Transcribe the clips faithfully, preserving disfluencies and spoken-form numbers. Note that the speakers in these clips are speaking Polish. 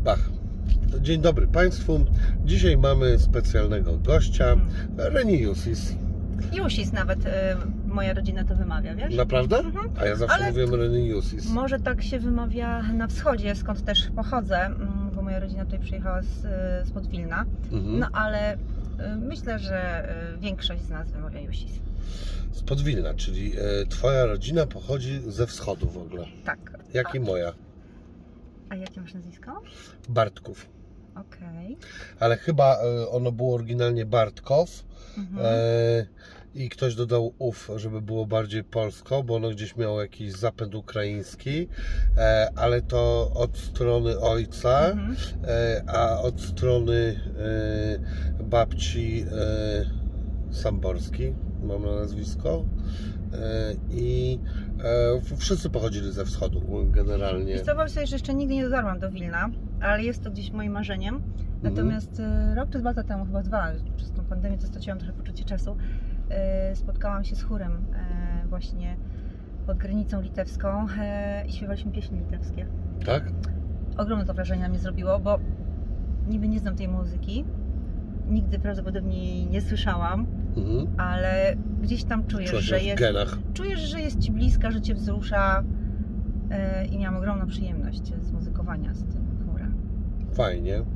Bach. Dzień dobry Państwu. Dzisiaj mamy specjalnego gościa, hmm. Reni Jusis. Jusis nawet, y, moja rodzina to wymawia, wiesz? Naprawdę? Mhm. A ja zawsze Ale mówiłem Reni Jusis. Może tak się wymawia na wschodzie, skąd też pochodzę, bo moja rodzina tutaj przyjechała z, spod Wilna. Mhm. No ale y, myślę, że y, większość z nas wymawia Jusis. Spod Wilna, czyli y, Twoja rodzina pochodzi ze wschodu w ogóle. Tak. Jak i moja. A jakie masz nazwisko? Bartków. Okej. Okay. Ale chyba ono było oryginalnie Bartkow mhm. e, i ktoś dodał ów, żeby było bardziej polsko, bo ono gdzieś miało jakiś zapęd ukraiński, e, ale to od strony ojca, mhm. e, a od strony e, babci e, Samborski, mam na nazwisko. I e, wszyscy pochodzili ze wschodu generalnie. Wiesz co, powiem sobie, że jeszcze nigdy nie dotarłam do Wilna, ale jest to gdzieś moim marzeniem. Natomiast mm. rok czy dwa lata temu, chyba dwa, przez tą pandemię to straciłam trochę poczucie czasu, e, spotkałam się z chórem e, właśnie pod granicą litewską e, i śpiewaliśmy pieśni litewskie. Tak? Ogromne to wrażenie na mnie zrobiło, bo niby nie znam tej muzyki, nigdy prawdopodobnie jej nie słyszałam, mhm. ale gdzieś tam czujesz, że jest, czujesz, że jest Ci bliska, że Cię wzrusza yy, i miałam ogromną przyjemność z muzykowania z tym chórem. Fajnie. E,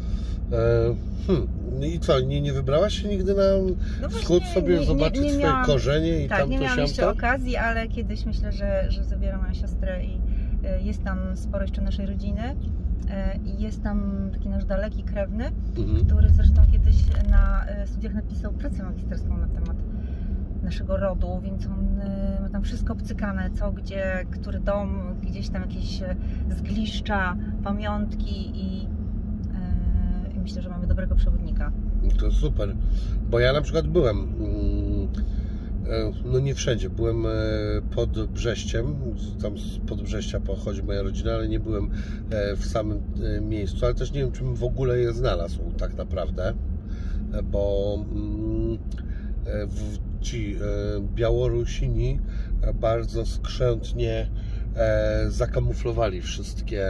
hmm. I co, nie, nie wybrałaś się nigdy na no wschód sobie nie, zobaczyć nie, nie miałam, swoje korzenie i tak, tam nie to miałam jeszcze okazji, ale kiedyś myślę, że, że zabieram moją siostrę i y, jest tam sporo jeszcze naszej rodziny. I jest tam taki nasz daleki krewny, mhm. który zresztą kiedyś na studiach napisał pracę magisterską na temat naszego rodu, więc on ma tam wszystko obcykane, co, gdzie, który dom, gdzieś tam jakieś zgliszcza, pamiątki i, i myślę, że mamy dobrego przewodnika. To super, bo ja na przykład byłem no nie wszędzie, byłem pod Brześciem, tam z Podbrześcia pochodzi moja rodzina, ale nie byłem w samym miejscu, ale też nie wiem, czy bym w ogóle je znalazł tak naprawdę, bo ci Białorusini bardzo skrzętnie zakamuflowali wszystkie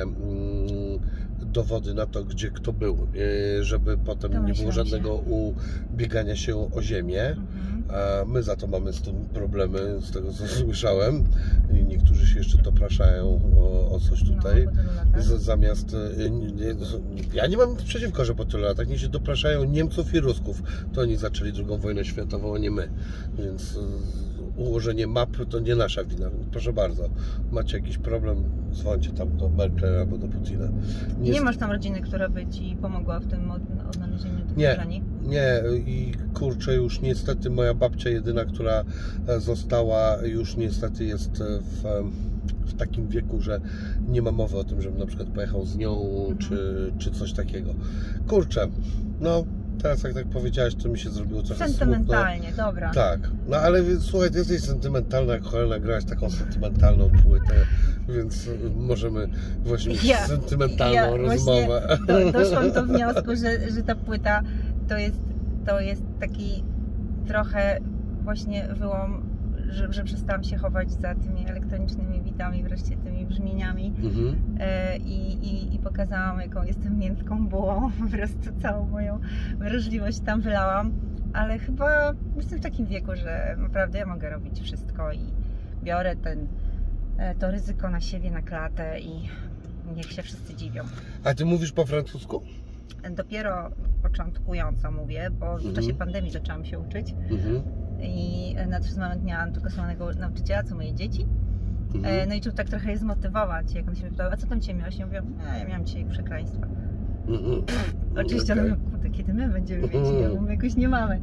dowody na to, gdzie kto był, żeby potem to nie było żadnego ubiegania się o ziemię. Mhm. A my za to mamy z tym problemy, z tego co słyszałem. I niektórzy się jeszcze dopraszają o, o coś tutaj. No, Z, zamiast... Nie, ja nie mam nic przeciwko, że po tylu latach nie się dopraszają Niemców i Rusków. To oni zaczęli drugą wojnę światową, a nie my. Więc ułożenie map to nie nasza wina. Proszę bardzo, macie jakiś problem, dzwońcie tam do Merkela albo do Putina. Nie, nie masz tam rodziny, która by Ci pomogła w tym odnalezieniu tych korzeni? Nie, i kurczę, już niestety moja babcia jedyna, która została, już niestety jest w, w takim wieku, że nie ma mowy o tym, żebym na przykład pojechał z nią, mhm. czy, czy coś takiego. Kurczę, no teraz jak tak powiedziałaś, to mi się zrobiło trochę sentymentalnie, smutno. Dobra. Tak, no ale słuchaj, ty jesteś sentymentalna, jak cholera nagrałaś taką sentymentalną płytę, więc możemy właśnie mieć ja, sentymentalną ja rozmowę. Do, doszłam do wniosku, że, że ta płyta to jest, to jest taki trochę właśnie wyłom, że, że przestałam się chować za tymi elektronicznymi bitami, wreszcie tymi brzmieniami mhm. e, i, i, i pokazałam, jaką jestem miętką bułą, po prostu całą moją wrażliwość tam wylałam, ale chyba jestem w takim wieku, że naprawdę ja mogę robić wszystko i biorę ten, to ryzyko na siebie, na klatę i niech się wszyscy dziwią. A ty mówisz po francusku? Dopiero początkująco mówię, bo w czasie pandemii zaczęłam się uczyć mhm. i na ten moment miałam tylko samego nauczyciela, co moje dzieci. Mhm. No i trzeba tak trochę je zmotywować, jak on się pytał, a co tam Cię miałaś? Ja mówię, a ja miałam dzisiaj przekleństwa. Mhm. Oczywiście, okay. No kurde, kiedy my będziemy mieć, ja mówię, jakoś nie mamy.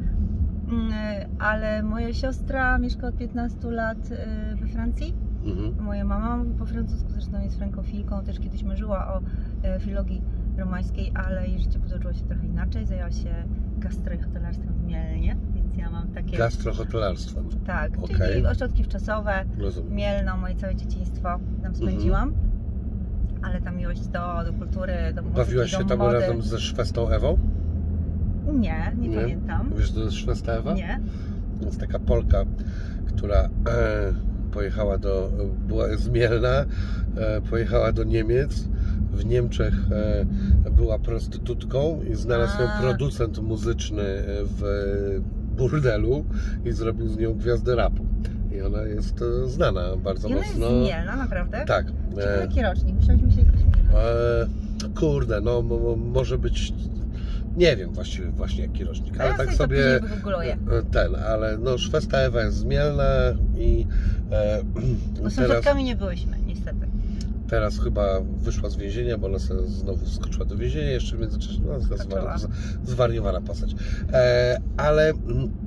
Ale moja siostra mieszka od piętnastu lat we Francji. Mhm. Moja mama mówi po francusku, zresztą jest frankofilką, też kiedyś marzyła o filologii romańskiej, ale jej życie potoczyło się trochę inaczej. Zajęła się gastro i hotelarstwem w Mielnie, więc ja mam takie... Gastrohotelarstwem? Tak, okay. Czyli ośrodki wczosowe, Rozumiem. Mielno, moje całe dzieciństwo tam spędziłam. Mhm. Ale ta miłość do, do kultury, do muzyki, Bawiłaś się do tam mody. razem ze Szwestą Ewą? Nie, nie, nie pamiętam. Wiesz, to jest Szwesta Ewa? Nie. To jest taka Polka, która e, pojechała do, była z Mielna, e, pojechała do Niemiec, w Niemczech była prostytutką i znalazł ją producent muzyczny w burdelu i zrobił z nią gwiazdę rapu. I ona jest znana bardzo I ona mocno. Jest zmielna, naprawdę? Tak. Ciekawy jaki rocznik? Myśleliśmy się jakoś e, Kurde, no może być... Nie wiem właściwie właśnie jaki rocznik, ale ja tak sobie sobie ten, ale no Szwesta Ewa jest z Mielna i e, no sąsiadkami nie byłyśmy, niestety. Teraz chyba wyszła z więzienia, bo ona sobie znowu skoczyła do więzienia, jeszcze w międzyczasie no, zwar, zwariowana postać. E, ale e,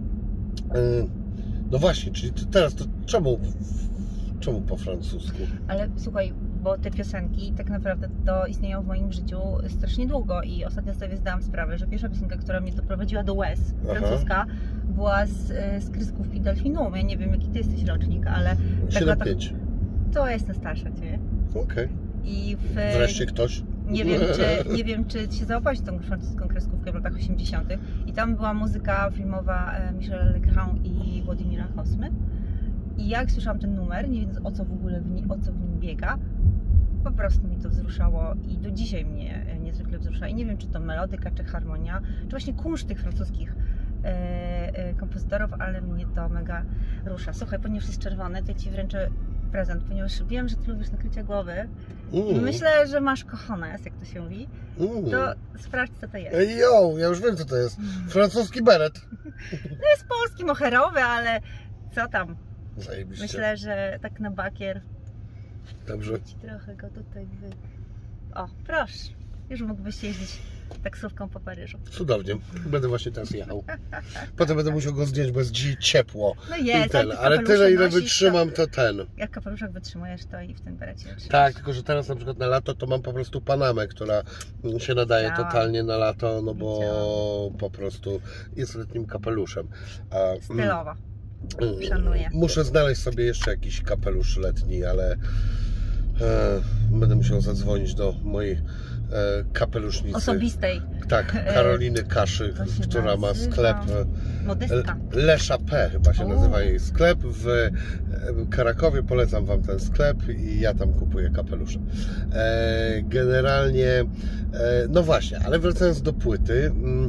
no właśnie, czyli teraz to czemu, czemu po francusku? Ale słuchaj, bo te piosenki tak naprawdę to istnieją w moim życiu strasznie długo i ostatnio sobie zdałam sprawę, że pierwsza piosenka, która mnie doprowadziła do łez, francuska, Aha. była z, z kreskówki Delfinum. Ja nie wiem jaki ty jesteś rocznik, ale... siedem pięć. To ja jestem starsza od ciebie. Okej. Okay. I w... Wreszcie ktoś. Nie wiem, czy, nie wiem, czy się załapałeś tą francuską kreskówkę w latach osiemdziesiątych. I tam była muzyka filmowa Michel Legrand i Władimira Hosmy. I jak słyszałam ten numer, nie wiedząc o co w ogóle w nim, o co w nim biega, po prostu mi to wzruszało i do dzisiaj mnie niezwykle wzrusza. I nie wiem, czy to melodyka, czy harmonia, czy właśnie kunszt tych francuskich e, e, kompozytorów, ale mnie to mega rusza. Słuchaj, ponieważ jest czerwone, to ja Ci wręczę prezent, ponieważ wiem, że Ty lubisz nakrycie głowy. Mm. Myślę, że masz cojones, jak to się mówi. Mm. To sprawdź, co to jest. Ej, jo, ja już wiem, co to jest. Francuski beret. To jest polski moherowy, ale co tam? Zajebiście. Myślę, że tak na bakier. Dobrze. Trochę go tutaj wy... O, proszę. Już mógłbyś jeździć taksówką po Paryżu. Cudownie. Będę właśnie teraz jechał. Potem będę musiał go zdjąć, bo jest dziś ciepło. No jest, ten, ale tyle ile wytrzymam, to ten. Jak kapeluszek wytrzymujesz, to i w tym berecie. Tak, tylko że teraz na przykład na lato to mam po prostu panamę, która się nadaje Chciałam. totalnie na lato, no bo Chciałam. po prostu jest letnim kapeluszem. A, Stylowa. Szanuję. Muszę znaleźć sobie jeszcze jakiś kapelusz letni, ale e, będę musiał zadzwonić do mojej e, kapelusznicy. Osobistej. Tak, Karoliny Kaszy, która ma sklep Modestka. Le Chapé chyba się o. nazywa jej sklep w Krakowie. Polecam Wam ten sklep i ja tam kupuję kapelusze. E, generalnie, e, no właśnie, ale wracając do płyty. Mm,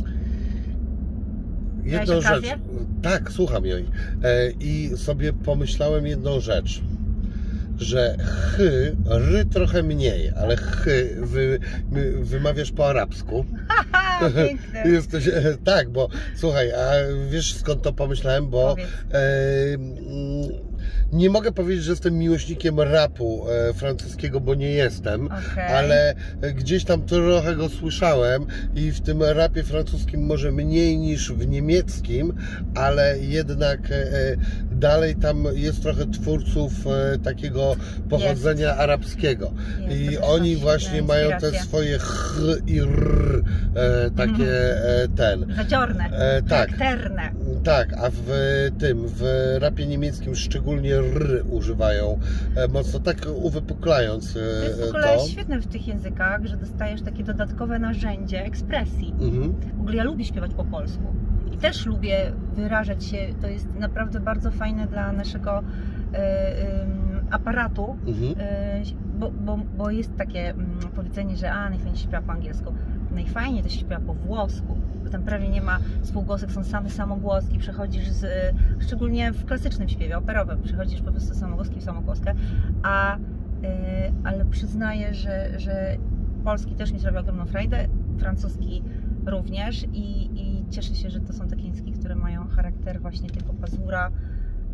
jedną rzecz. Tak, słucham jej. E, I sobie pomyślałem jedną rzecz, że chy, ry trochę mniej, ale chy wy, wymawiasz po arabsku. Piękne. Jesteś, tak, bo słuchaj, a wiesz skąd to pomyślałem, bo e, nie mogę powiedzieć, że jestem miłośnikiem rapu e, francuskiego, bo nie jestem, okay. ale gdzieś tam trochę go słyszałem i w tym rapie francuskim może mniej niż w niemieckim, ale jednak e, dalej tam jest trochę twórców e, takiego pochodzenia jest. arabskiego. Jest, I oni właśnie mają te swoje ch i r, e, takie e, ten. Zadziorne, e, tak, charakterne. Tak, a w tym, w rapie niemieckim szczególnie r używają e, mocno, tak uwypuklając e, to. jest w ogóle to. świetne w tych językach, że dostajesz takie dodatkowe narzędzie ekspresji. Mhm. W ogóle ja lubię śpiewać po polsku. I też lubię wyrażać się, to jest naprawdę bardzo fajne dla naszego e, e, aparatu, mhm. e, bo, bo, bo jest takie m, powiedzenie, że a, najfajniej się śpiewa po angielsku. Najfajniej to się śpiewa po włosku, bo tam prawie nie ma spółgłosek, są same samogłoski, przechodzisz z, szczególnie w klasycznym śpiewie operowym, przechodzisz po prostu samogłoski w samogłoskę, a, y, ale przyznaję, że, że polski też mi sprawia ogromną frajdę, francuski również i, i cieszę się, że to są takie języki, które mają charakter właśnie tego pazura y,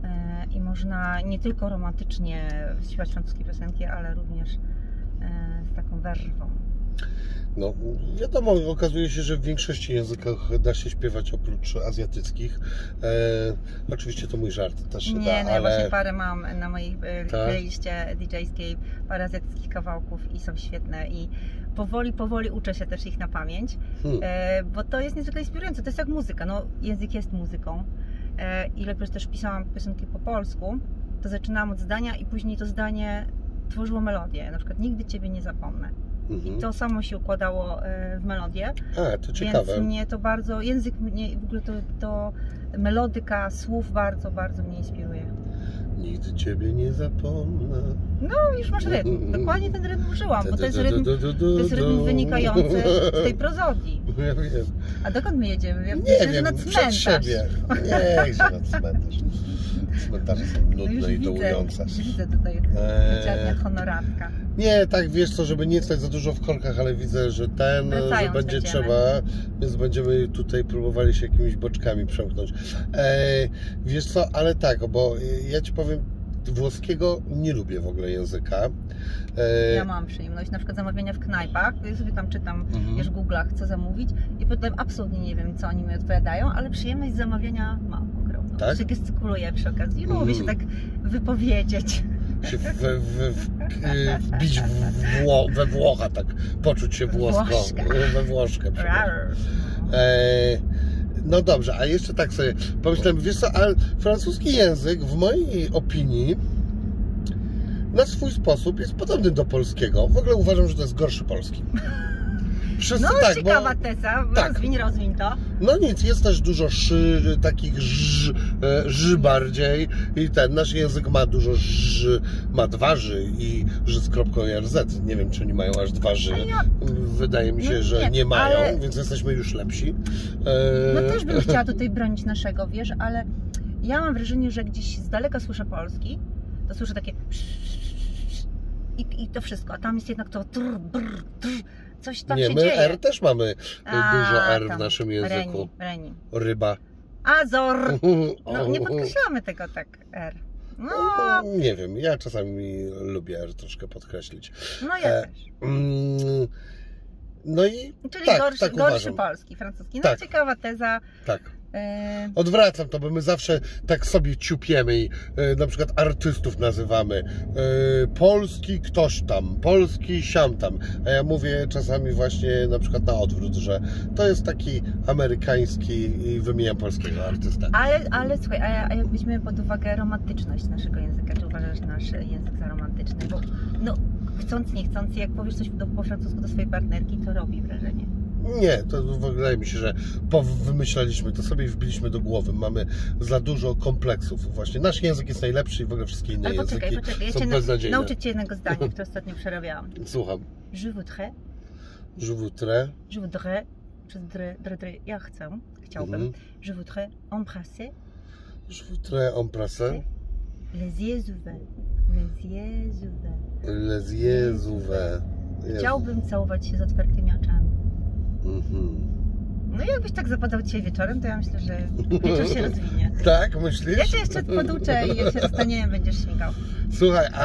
i można nie tylko romantycznie śpiewać francuskie piosenki, ale również y, z taką werwą. No, wiadomo, okazuje się, że w większości językach da się śpiewać oprócz azjatyckich. E, oczywiście to mój żart też się Nie, da, no ale... ja właśnie parę mam na mojej playliście D J-skie, parę azjatyckich kawałków i są świetne i powoli, powoli uczę się też ich na pamięć, hmm. e, bo to jest niezwykle inspirujące, to jest jak muzyka, no język jest muzyką. E, ilekroć też pisałam piosenki po polsku, to zaczynałam od zdania i później to zdanie tworzyło melodię, na przykład nigdy Ciebie nie zapomnę. I to samo się układało w melodię. A, to ciekawe. Więc mnie to bardzo, język mnie, w ogóle to, to melodyka słów bardzo, bardzo mnie inspiruje. Nigdy ciebie nie zapomnę. No, już masz rytm. Dokładnie ten rytm użyłam, bo to jest rytm, to jest rytm wynikający z tej prozodii. Ja wiem. A dokąd my jedziemy? Ja nie myślę, wiem, że na przed cmentarz. siebie. Nie, gdzie na cmentarz. Cmentarze są nudne no i dołujące. Widzę, widzę tutaj eee... honoratka. Nie, tak wiesz co, żeby nie stać za dużo w korkach, ale widzę, że ten, Wracając że będzie będziemy. trzeba, więc będziemy tutaj próbowali się jakimiś boczkami przemknąć. Eee, wiesz co, ale tak, bo ja ci powiem, włoskiego nie lubię w ogóle języka. Eee... Ja mam przyjemność na przykład zamawiania w knajpach, ja sobie tam czytam, mhm. wiesz, w Google'ach co zamówić i potem absolutnie nie wiem, co oni mi odpowiadają, ale przyjemność zamawiania mam ogromną. Tak? Się gestykuluję przy okazji, mhm. lubię się tak wypowiedzieć. Się w, w, w, wbić w Wło, we Włocha, tak poczuć się włosko, Włoszka. we Włoszkę. E, no dobrze, a jeszcze tak sobie pomyślałem, wiesz co, ale francuski język w mojej opinii na swój sposób jest podobny do polskiego. W ogóle uważam, że to jest gorszy polski. Wszyscy, no tak, ciekawa bo, teza, tak. rozwiń, rozwiń to. No nic, jest też dużo szy, takich ż, ż bardziej i ten nasz język ma dużo ż, ma dwa ży i ż z kropką i rz. Nie wiem, czy oni mają aż dwa ży. Ja... Wydaje mi się, no, że nie, nie mają, ale... więc jesteśmy już lepsi. No też bym chciała tutaj bronić naszego, wiesz, ale ja mam wrażenie, że gdzieś z daleka słyszę polski, to słyszę takie i, i to wszystko, a tam jest jednak to trr, brr, trr. Coś tam nie, się my dzieje. R też mamy A, dużo R tam. w naszym języku. Reni, reni. Ryba. Azor. No, nie podkreślamy tego tak R. No. Nie wiem, ja czasami lubię R troszkę podkreślić. No ja e, też. Mm, no i Czyli tak, gorszy, tak gorszy polski, francuski. No tak. Ciekawa teza. Tak. Odwracam to, bo my zawsze tak sobie ciupiemy i e, na przykład artystów nazywamy e, polski ktoś tam, polski siam tam, a ja mówię czasami właśnie na przykład na odwrót, że to jest taki amerykański i wymieniam polskiego artysta. Ale, ale słuchaj, a, a jak weźmiemy pod uwagę romantyczność naszego języka, czy uważasz nasz język za romantyczny? Bo no, chcąc nie chcąc, jak powiesz coś do, po francusku do swojej partnerki, to robi wrażenie. Nie, to wydaje mi się, że wymyślaliśmy to sobie i wbiliśmy do głowy. Mamy za dużo kompleksów. Właśnie nasz język jest najlepszy i w ogóle wszystkie inne Ale poczekaj, języki poczekaj. są ja beznadziejne. Nauczyć Cię jednego zdania, które ostatnio przerabiałam. Słucham. Je voudrais. Je voudrais. Je voudrais. Je voudrais, voudrais ja chcę, chciałbym. Mm -hmm. Je voudrais embrasser. Je voudrais embrasser. Les yeux ouverts. Les yeux ouverts. Les yeux ouverts. Chciałbym całować się z otwartymi oczami. Mm-hmm. No i jakbyś tak zapadał dzisiaj wieczorem, to ja myślę, że wieczór się rozwinie. Tak, myślisz? Ja Cię jeszcze poduczę i jak się rozstaniemy, będziesz śmigał. Słuchaj, a,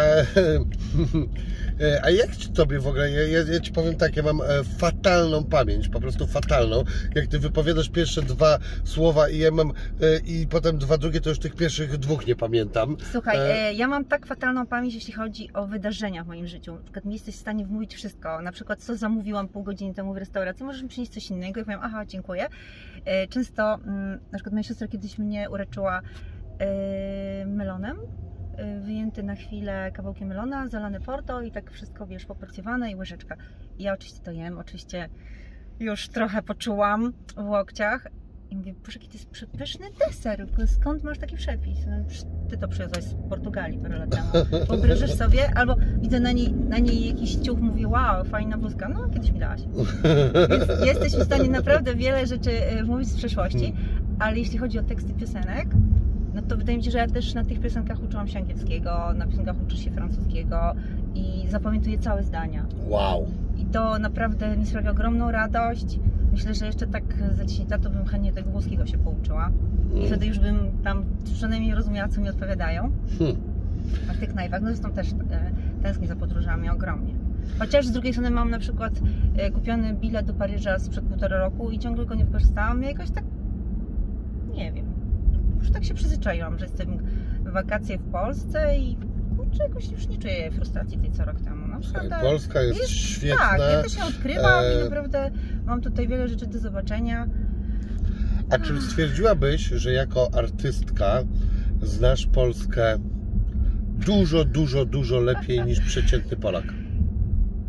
a jak Tobie w ogóle, ja, ja Ci powiem tak, ja mam fatalną pamięć, po prostu fatalną. Jak Ty wypowiadasz pierwsze dwa słowa i ja mam i potem dwa drugie, to już tych pierwszych dwóch nie pamiętam. Słuchaj, e... ja mam tak fatalną pamięć, jeśli chodzi o wydarzenia w moim życiu. Na przykład mi jesteś w stanie wmówić wszystko. Na przykład co zamówiłam pół godziny temu w restauracji, możesz mi przynieść coś innego i powiem, aha, dziękuję. Często, na przykład moja siostra kiedyś mnie uleczyła melonem, wyjęty na chwilę kawałkiem melona, zalane porto i tak wszystko, wiesz, poporcjowane i łyżeczka. I ja oczywiście to jem, oczywiście już trochę poczułam w łokciach i mówię, boże, jaki to jest przepyszny deser, skąd masz taki przepis? No, ty to przywiozłaś z Portugalii parę lat temu. Wyobrażasz sobie? Albo widzę na niej, na niej jakiś ciuch, mówię, wow, fajna bluzka, no kiedyś mi dałaś. Więc jesteś w stanie naprawdę wiele rzeczy mówić z przeszłości, ale jeśli chodzi o teksty piosenek, no to wydaje mi się, że ja też na tych piosenkach uczyłam się angielskiego, na piosenkach uczy się francuskiego i zapamiętuję całe zdania. Wow! I to naprawdę mi sprawia ogromną radość. Myślę, że jeszcze tak za dziesięć lat to bym chętnie tego włoskiego się pouczyła. I wtedy już bym tam przynajmniej rozumiała, co mi odpowiadają. Hmm. A w tych knajpach, no zresztą też e, tęsknię za podróżami ogromnie. Chociaż z drugiej strony mam na przykład e, kupiony bilet do Paryża sprzed półtora roku i ciągle go nie wykorzystałam. I jakoś tak, nie wiem, już tak się przyzwyczaiłam, że jestem w wakacje w Polsce i kurczę, jakoś już nie czuję frustracji tej co rok temu. No, prawda, Polska jest, jest świetna. Tak, ja też się odkrywam e... i naprawdę mam tutaj wiele rzeczy do zobaczenia. A czy stwierdziłabyś, że jako artystka znasz Polskę dużo, dużo, dużo lepiej niż przeciętny Polak?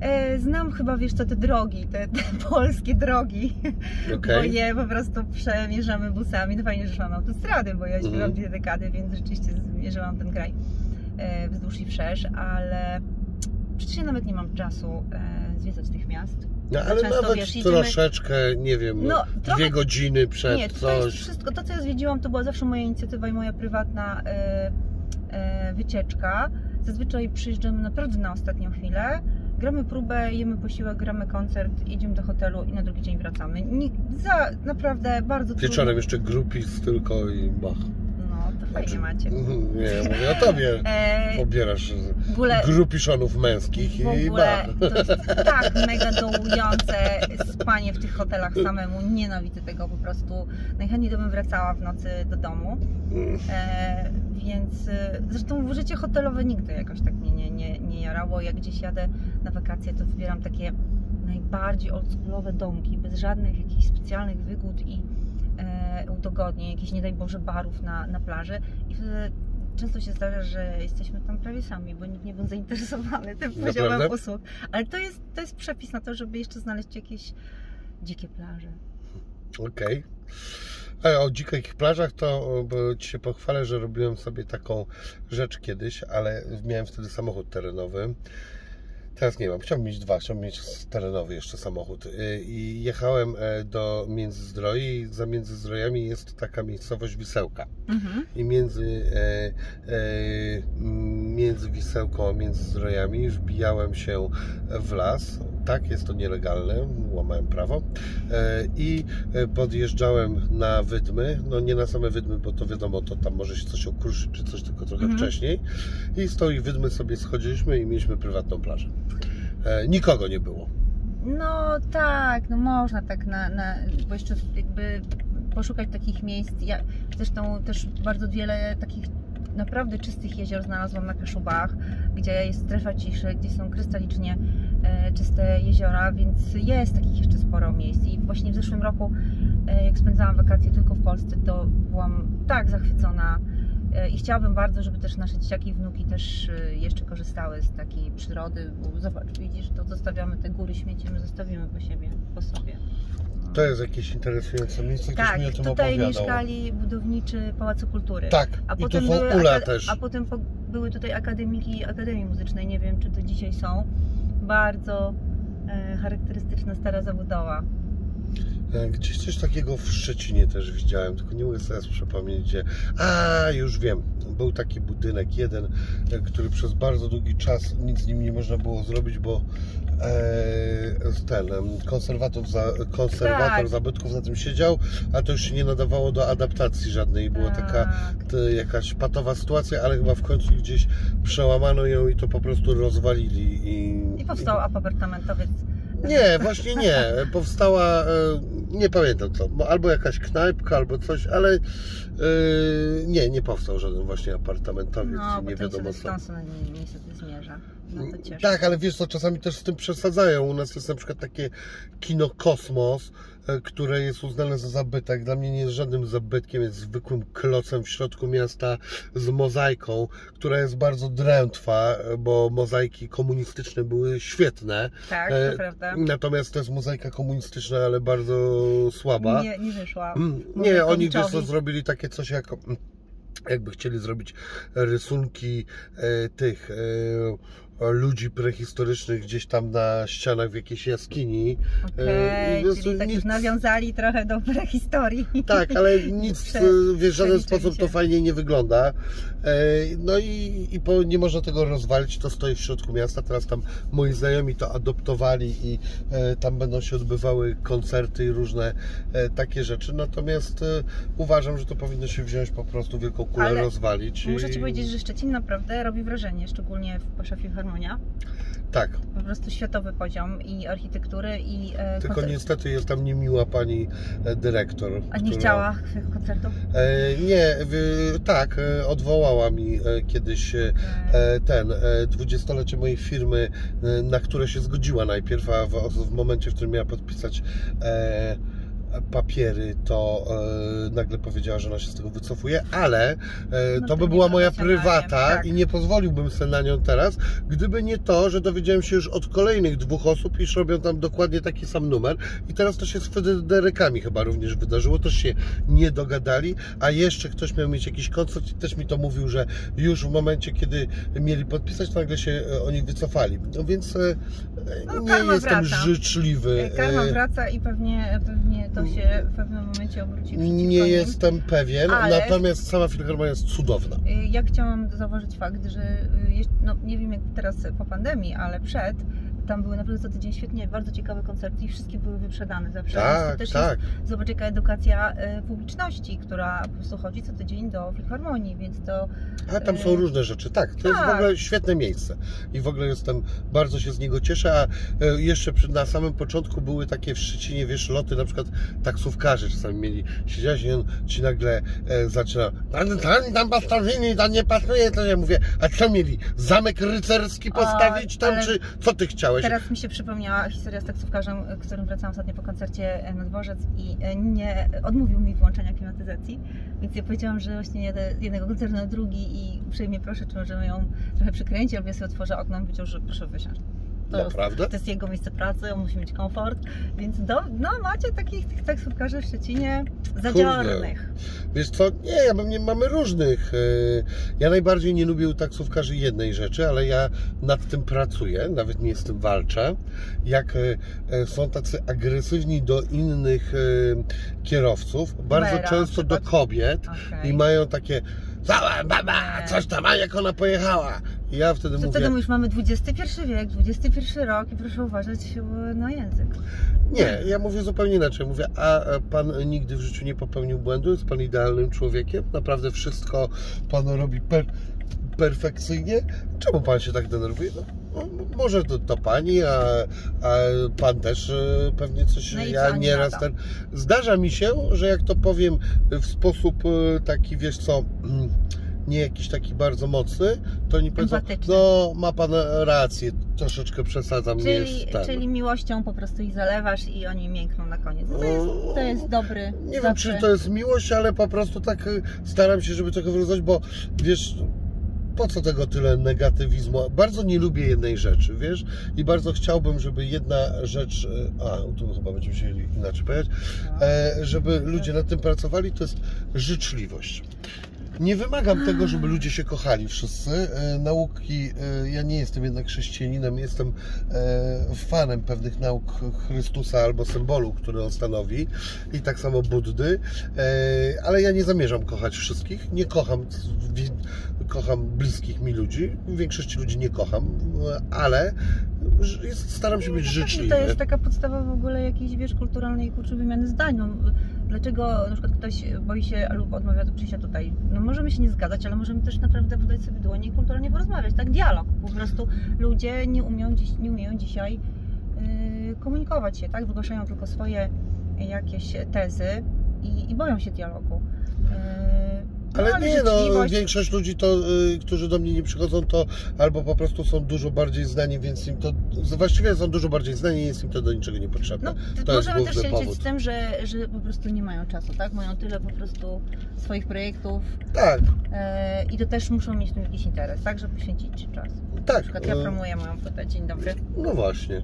E, znam chyba, wiesz co, te drogi, te, te polskie drogi, okay. Bo je po prostu przemierzamy busami. No fajnie, że szłam autostrady, bo ja śpiewam mm. dwie dekady, więc rzeczywiście zmierzyłam ten kraj e, wzdłuż i wszerz, ale przecież ja nawet nie mam czasu e, zwiedzać tych miast. No ale często, nawet wiesz, troszeczkę, idziemy... nie wiem, no, trochę... dwie godziny przed nie, to coś. Jest wszystko, to co ja zwiedziłam, to była zawsze moja inicjatywa i moja prywatna e, e, wycieczka. Zazwyczaj przyjeżdżamy naprawdę na ostatnią chwilę, gramy próbę, jemy posiłek, gramy koncert, jedziemy do hotelu i na drugi dzień wracamy. Nikt, za naprawdę bardzo trudno. Wieczorem jeszcze grupis tylko i bach. No, to fajnie znaczy, macie. Nie, mówię o tobie. E, Pobierasz ogóle, grupiszonów męskich i ogóle, bach. To jest tak mega dołujące spanie w tych hotelach samemu. Nienawidzę tego po prostu. Najchętniej to bym wracała w nocy do domu. E, więc zresztą życie hotelowe nigdy jakoś tak mnie nie, nie, nie jarało. Jak gdzieś jadę na wakacje, to wybieram takie najbardziej oldschoolowe domki, bez żadnych jakichś specjalnych wygód i e, udogodnień, jakichś nie daj Boże barów na, na plaży. I wtedy często się zdarza, że jesteśmy tam prawie sami, bo nikt nie był zainteresowany tym poziomem Naprawdę? usług. Ale to jest, to jest przepis na to, żeby jeszcze znaleźć jakieś dzikie plaże. Okej. Okay. Ale o dzikich plażach to Ci się pochwalę, że robiłem sobie taką rzecz kiedyś, ale miałem wtedy samochód terenowy. Teraz nie mam, chciałbym mieć dwa, chciałbym mieć terenowy jeszcze samochód. I jechałem do Międzyzdroi i za Międzyzdrojami jest taka miejscowość Wisełka. Mhm. I między, e, e, między Wisełką a Międzyzdrojami wbijałem się w las. Tak, jest to nielegalne, łamałem prawo. E, I podjeżdżałem na Wydmy, no nie na same Wydmy, bo to wiadomo, to tam może się coś okruszyć czy coś, tylko trochę mhm. wcześniej. I z tej Wydmy sobie schodziliśmy i mieliśmy prywatną plażę. E, nikogo nie było. No tak, no można tak na, na bo jeszcze jakby poszukać takich miejsc. Ja zresztą też bardzo wiele takich naprawdę czystych jezior znalazłam na Kaszubach, gdzie jest strefa ciszy, gdzie są krystalicznie e, czyste jeziora, więc jest takich jeszcze sporo miejsc. I właśnie w zeszłym roku, e, jak spędzałam wakacje tylko w Polsce, to byłam tak zachwycona e, i chciałabym bardzo, żeby też nasze dzieciaki i wnuki też e, jeszcze korzystały z takiej przyrody, bo zobacz, widzisz, to zostawiamy te góry śmieci, my zostawimy po siebie, po sobie. To jest jakieś interesujące miejsce, tak, mi o tym tutaj opowiadał. mieszkali budowniczy Pałacu Kultury. Tak, a i potem to były Ula też. A potem po, były tutaj akademiki Akademii Muzycznej, nie wiem czy to dzisiaj są. Bardzo e, charakterystyczna stara zabudowa. Gdzieś coś takiego w Szczecinie też widziałem, tylko nie mogę sobie przypomnieć gdzie. A, już wiem, był taki budynek jeden, który przez bardzo długi czas nic z nim nie można było zrobić, bo e, ten konserwator, za, konserwator tak. zabytków na tym siedział, a to już się nie nadawało do adaptacji żadnej. Była tak. taka to, jakaś patowa sytuacja, ale chyba w końcu gdzieś przełamano ją i to po prostu rozwalili. I, I powstał apartamentowiec. Nie, właśnie nie. Powstała, nie pamiętam co, albo jakaś knajpka, albo coś, ale yy, nie, nie powstał żaden właśnie apartamentowiec, no, nie wiadomo co. No, niestety zmierza. No to cieszę. Tak, ale wiesz co, czasami też z tym przesadzają. U nas jest na przykład takie kino Kosmos, które jest uznane za zabytek. Dla mnie nie jest żadnym zabytkiem, jest zwykłym klocem w środku miasta z mozaiką, która jest bardzo drętwa, bo mozaiki komunistyczne były świetne. Tak, to e, prawda. Natomiast to jest mozaika komunistyczna, ale bardzo słaba. Nie, nie wyszła. Nie, oni wiesz co, zrobili takie coś jak jakby chcieli zrobić rysunki e, tych e, ludzi prehistorycznych gdzieś tam na ścianach w jakiejś jaskini. Okej, okay, czyli tak nic... już nawiązali trochę do prehistorii. Tak, ale nic w żaden sposób to fajnie nie wygląda. No i, i po, nie można tego rozwalić, to stoi w środku miasta. Teraz tam moi znajomi to adoptowali i tam będą się odbywały koncerty i różne takie rzeczy. Natomiast uważam, że to powinno się wziąć po prostu wielką kulę, ale rozwalić. Muszę i... Ci powiedzieć, że Szczecin naprawdę robi wrażenie, szczególnie w Wasza Filharmonia. Tak. Po prostu światowy poziom i architektury i e, tylko koncert... niestety jest tam niemiła pani e, dyrektor. A nie która... chciała koncertu? E, nie, w, tak, e, odwołała mi e, kiedyś e, ten e, dwudziestolecie mojej firmy, e, na które się zgodziła najpierw, a w, w momencie, w którym miała podpisać e, papiery, to e, nagle powiedziała, że ona się z tego wycofuje, ale e, no to to by była moja nieprofesjonalnie, prywata tak. i nie pozwoliłbym sobie na nią teraz, gdyby nie to, że dowiedziałem się już od kolejnych dwóch osób, iż robią tam dokładnie taki sam numer i teraz to się z Fryderykami chyba również wydarzyło, też się nie dogadali, a jeszcze ktoś miał mieć jakiś koncert i też mi to mówił, że już w momencie, kiedy mieli podpisać, to nagle się oni wycofali. No więc no, nie jestem wraca. życzliwy. Karma wraca i pewnie, pewnie to się w pewnym momencie obróci. Nie jestem pewien, ale natomiast sama Filharmonia jest cudowna. Ja chciałam zauważyć fakt, że no, nie wiem jak teraz po pandemii, ale przed tam były naprawdę co tydzień świetnie, bardzo ciekawe koncerty i wszystkie były wyprzedane zawsze. Tak, to też tak. Jest, zobacz jaka edukacja publiczności, która po prostu chodzi co tydzień do Filharmonii, więc to... A tam są różne rzeczy, tak, to tak. jest w ogóle świetne miejsce i w ogóle jestem, bardzo się z niego cieszę, a jeszcze na samym początku były takie w Szczecinie, wiesz, loty, na przykład taksówkarze czasami mieli, siedziałeś i on ci nagle e, zaczyna, tam, tam, tam postawili, tam nie pasuje, to ja mówię, a co mieli, zamek rycerski postawić tam, czy co ty chciałeś? Teraz mi się przypomniała historia z taksówkarzem, którym wracałam ostatnio po koncercie na dworzec i nie odmówił mi włączenia klimatyzacji, więc ja powiedziałam, że właśnie jadę z jednego koncertu na drugi i uprzejmie proszę, czy możemy ją trochę przykręcić, albo ja sobie otworzę okno i powiedział, że proszę wysiąść. To Naprawdę? Jest, to jest jego miejsce pracy, on musi mieć komfort, więc do, no macie takich tych taksówkarzy w Szczecinie zadziornych. Wiesz co, nie, ja bym nie, mamy różnych. Ja najbardziej nie lubię u taksówkarzy jednej rzeczy, ale ja nad tym pracuję, nawet nie z tym walczę. Jak są tacy agresywni do innych kierowców, bardzo Mera, często do kobiet okay. i mają takie cała baba, coś tam, a jak ona pojechała. I ja wtedy to mówię... wtedy mówisz, mamy dwudziesty pierwszy wiek, dwudziesty pierwszy rok i proszę uważać na język. Nie, ja mówię zupełnie inaczej. Mówię, a pan nigdy w życiu nie popełnił błędu? Jest pan idealnym człowiekiem? Naprawdę wszystko pan robi per perfekcyjnie? Czemu pan się tak denerwuje? No, no, może to, to pani, a, a pan też pewnie coś... No ja nieraz ten... Zdarza mi się, że jak to powiem w sposób taki, wiesz co... nie jakiś taki bardzo mocny, to oni powiedzą, no ma pan rację, troszeczkę przesadzam. Czyli, jest ten. czyli miłością po prostu ich zalewasz i oni miękną na koniec. To jest, to jest dobry... Nie wiem, czy to jest miłość, ale po prostu tak staram się, żeby trochę wyrównać, bo wiesz, po co tego tyle negatywizmu? Bardzo nie lubię jednej rzeczy, wiesz, i bardzo chciałbym, żeby jedna rzecz, a tu chyba będziemy musieli inaczej powiedzieć, no. żeby ludzie nad tym pracowali, to jest życzliwość. Nie wymagam tego, żeby ludzie się kochali wszyscy. Nauki, ja nie jestem jednak chrześcijaninem, jestem fanem pewnych nauk Chrystusa albo symbolu, który on stanowi i tak samo Buddy, ale ja nie zamierzam kochać wszystkich, nie kocham, kocham bliskich mi ludzi, większości ludzi nie kocham, ale staram się być życzliwy. To jest taka podstawa w ogóle jakiejś, wiesz, kulturalnej kurczę wymiany zdań. No, dlaczego na przykład ktoś boi się lub odmawia do przyjścia tutaj? No możemy się nie zgadzać, ale możemy też naprawdę podać sobie dłonie i kulturalnie porozmawiać, tak? Dialog. Po prostu ludzie nie umieją, dziś, nie umieją dzisiaj yy, komunikować się, tak? Wygłaszają tylko swoje jakieś tezy i, i boją się dialogu. Yy, Ale, no, ale nie, no większość ludzi, to, y, którzy do mnie nie przychodzą, to albo po prostu są dużo bardziej znani, więc im to, właściwie są dużo bardziej znani i jest im to do niczego niepotrzebne. No, to możemy jest też się powód. liczyć z tym, że, że po prostu nie mają czasu, tak? Mają tyle po prostu swoich projektów. Tak. E, I to też muszą mieć w tym jakiś interes, tak? Żeby poświęcić czas. Tak. Na przykład ja promuję moją płytę. Dzień dobry. No właśnie.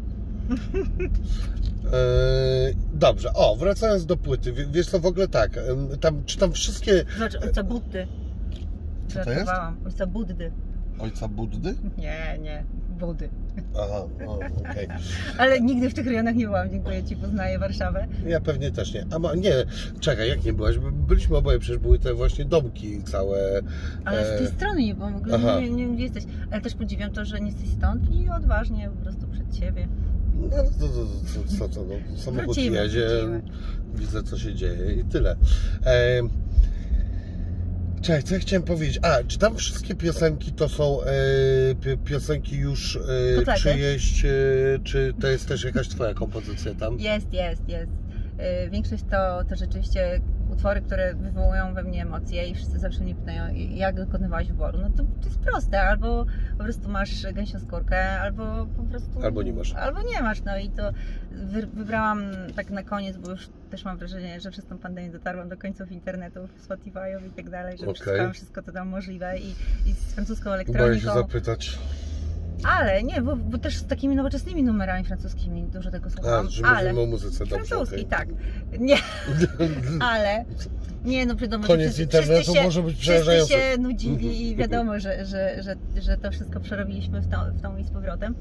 Eee, dobrze, o, wracając do płyty, wiesz co, w ogóle tak, tam, czy tam wszystkie... Zobacz, ojca Buddy. Co to jest? Ojca Buddy. Ojca Buddy? Nie, nie, Buddy. Aha, okej. Okay. Ale nigdy w tych rejonach nie byłam, dziękuję Ci, poznaję Warszawę. Ja pewnie też nie. A ma, nie, czekaj, jak nie byłaś? Byliśmy oboje, przecież były te właśnie domki całe. Ale z tej strony nie byłam, w ogóle nie, nie wiem gdzie jesteś. Ale też podziwiam to, że nie jesteś stąd i odważnie po prostu przed siebie. No to, to, to, co to, no, samochód wrócimy, jedzie, wrócimy. Widzę co się dzieje i tyle. E, Czekaj, co ja chciałem powiedzieć? A, czy tam wszystkie piosenki to są e, piosenki już e, czyjeś, e, czy to jest też jakaś Twoja kompozycja tam? Jest, jest, jest. E, większość to, to rzeczywiście utwory, które wywołują we mnie emocje i wszyscy zawsze mnie pytają, jak dokonywałaś wyboru. No to, to jest proste, albo po prostu masz gęsią skórkę, albo po prostu... Albo nie masz. Albo nie masz, no i to wy, wybrałam tak na koniec, bo już też mam wrażenie, że przez tą pandemię dotarłam do końców internetu, Spotify'ów i tak dalej, że okay. wszystko to tam możliwe i, i z francuską elektroniką. Boję się zapytać. Ale nie, bo, bo też z takimi nowoczesnymi numerami francuskimi dużo tego słucham. A, że ale mówimy o muzyce, dobrze. Francuski, okay. tak. Nie, ale nie, no wiadomo, koniec wszyscy, internetu wszyscy się, może być przerażający. Wszyscy się nudzili i wiadomo, że, że, że, że to wszystko przerobiliśmy w tą, w tą i z powrotem.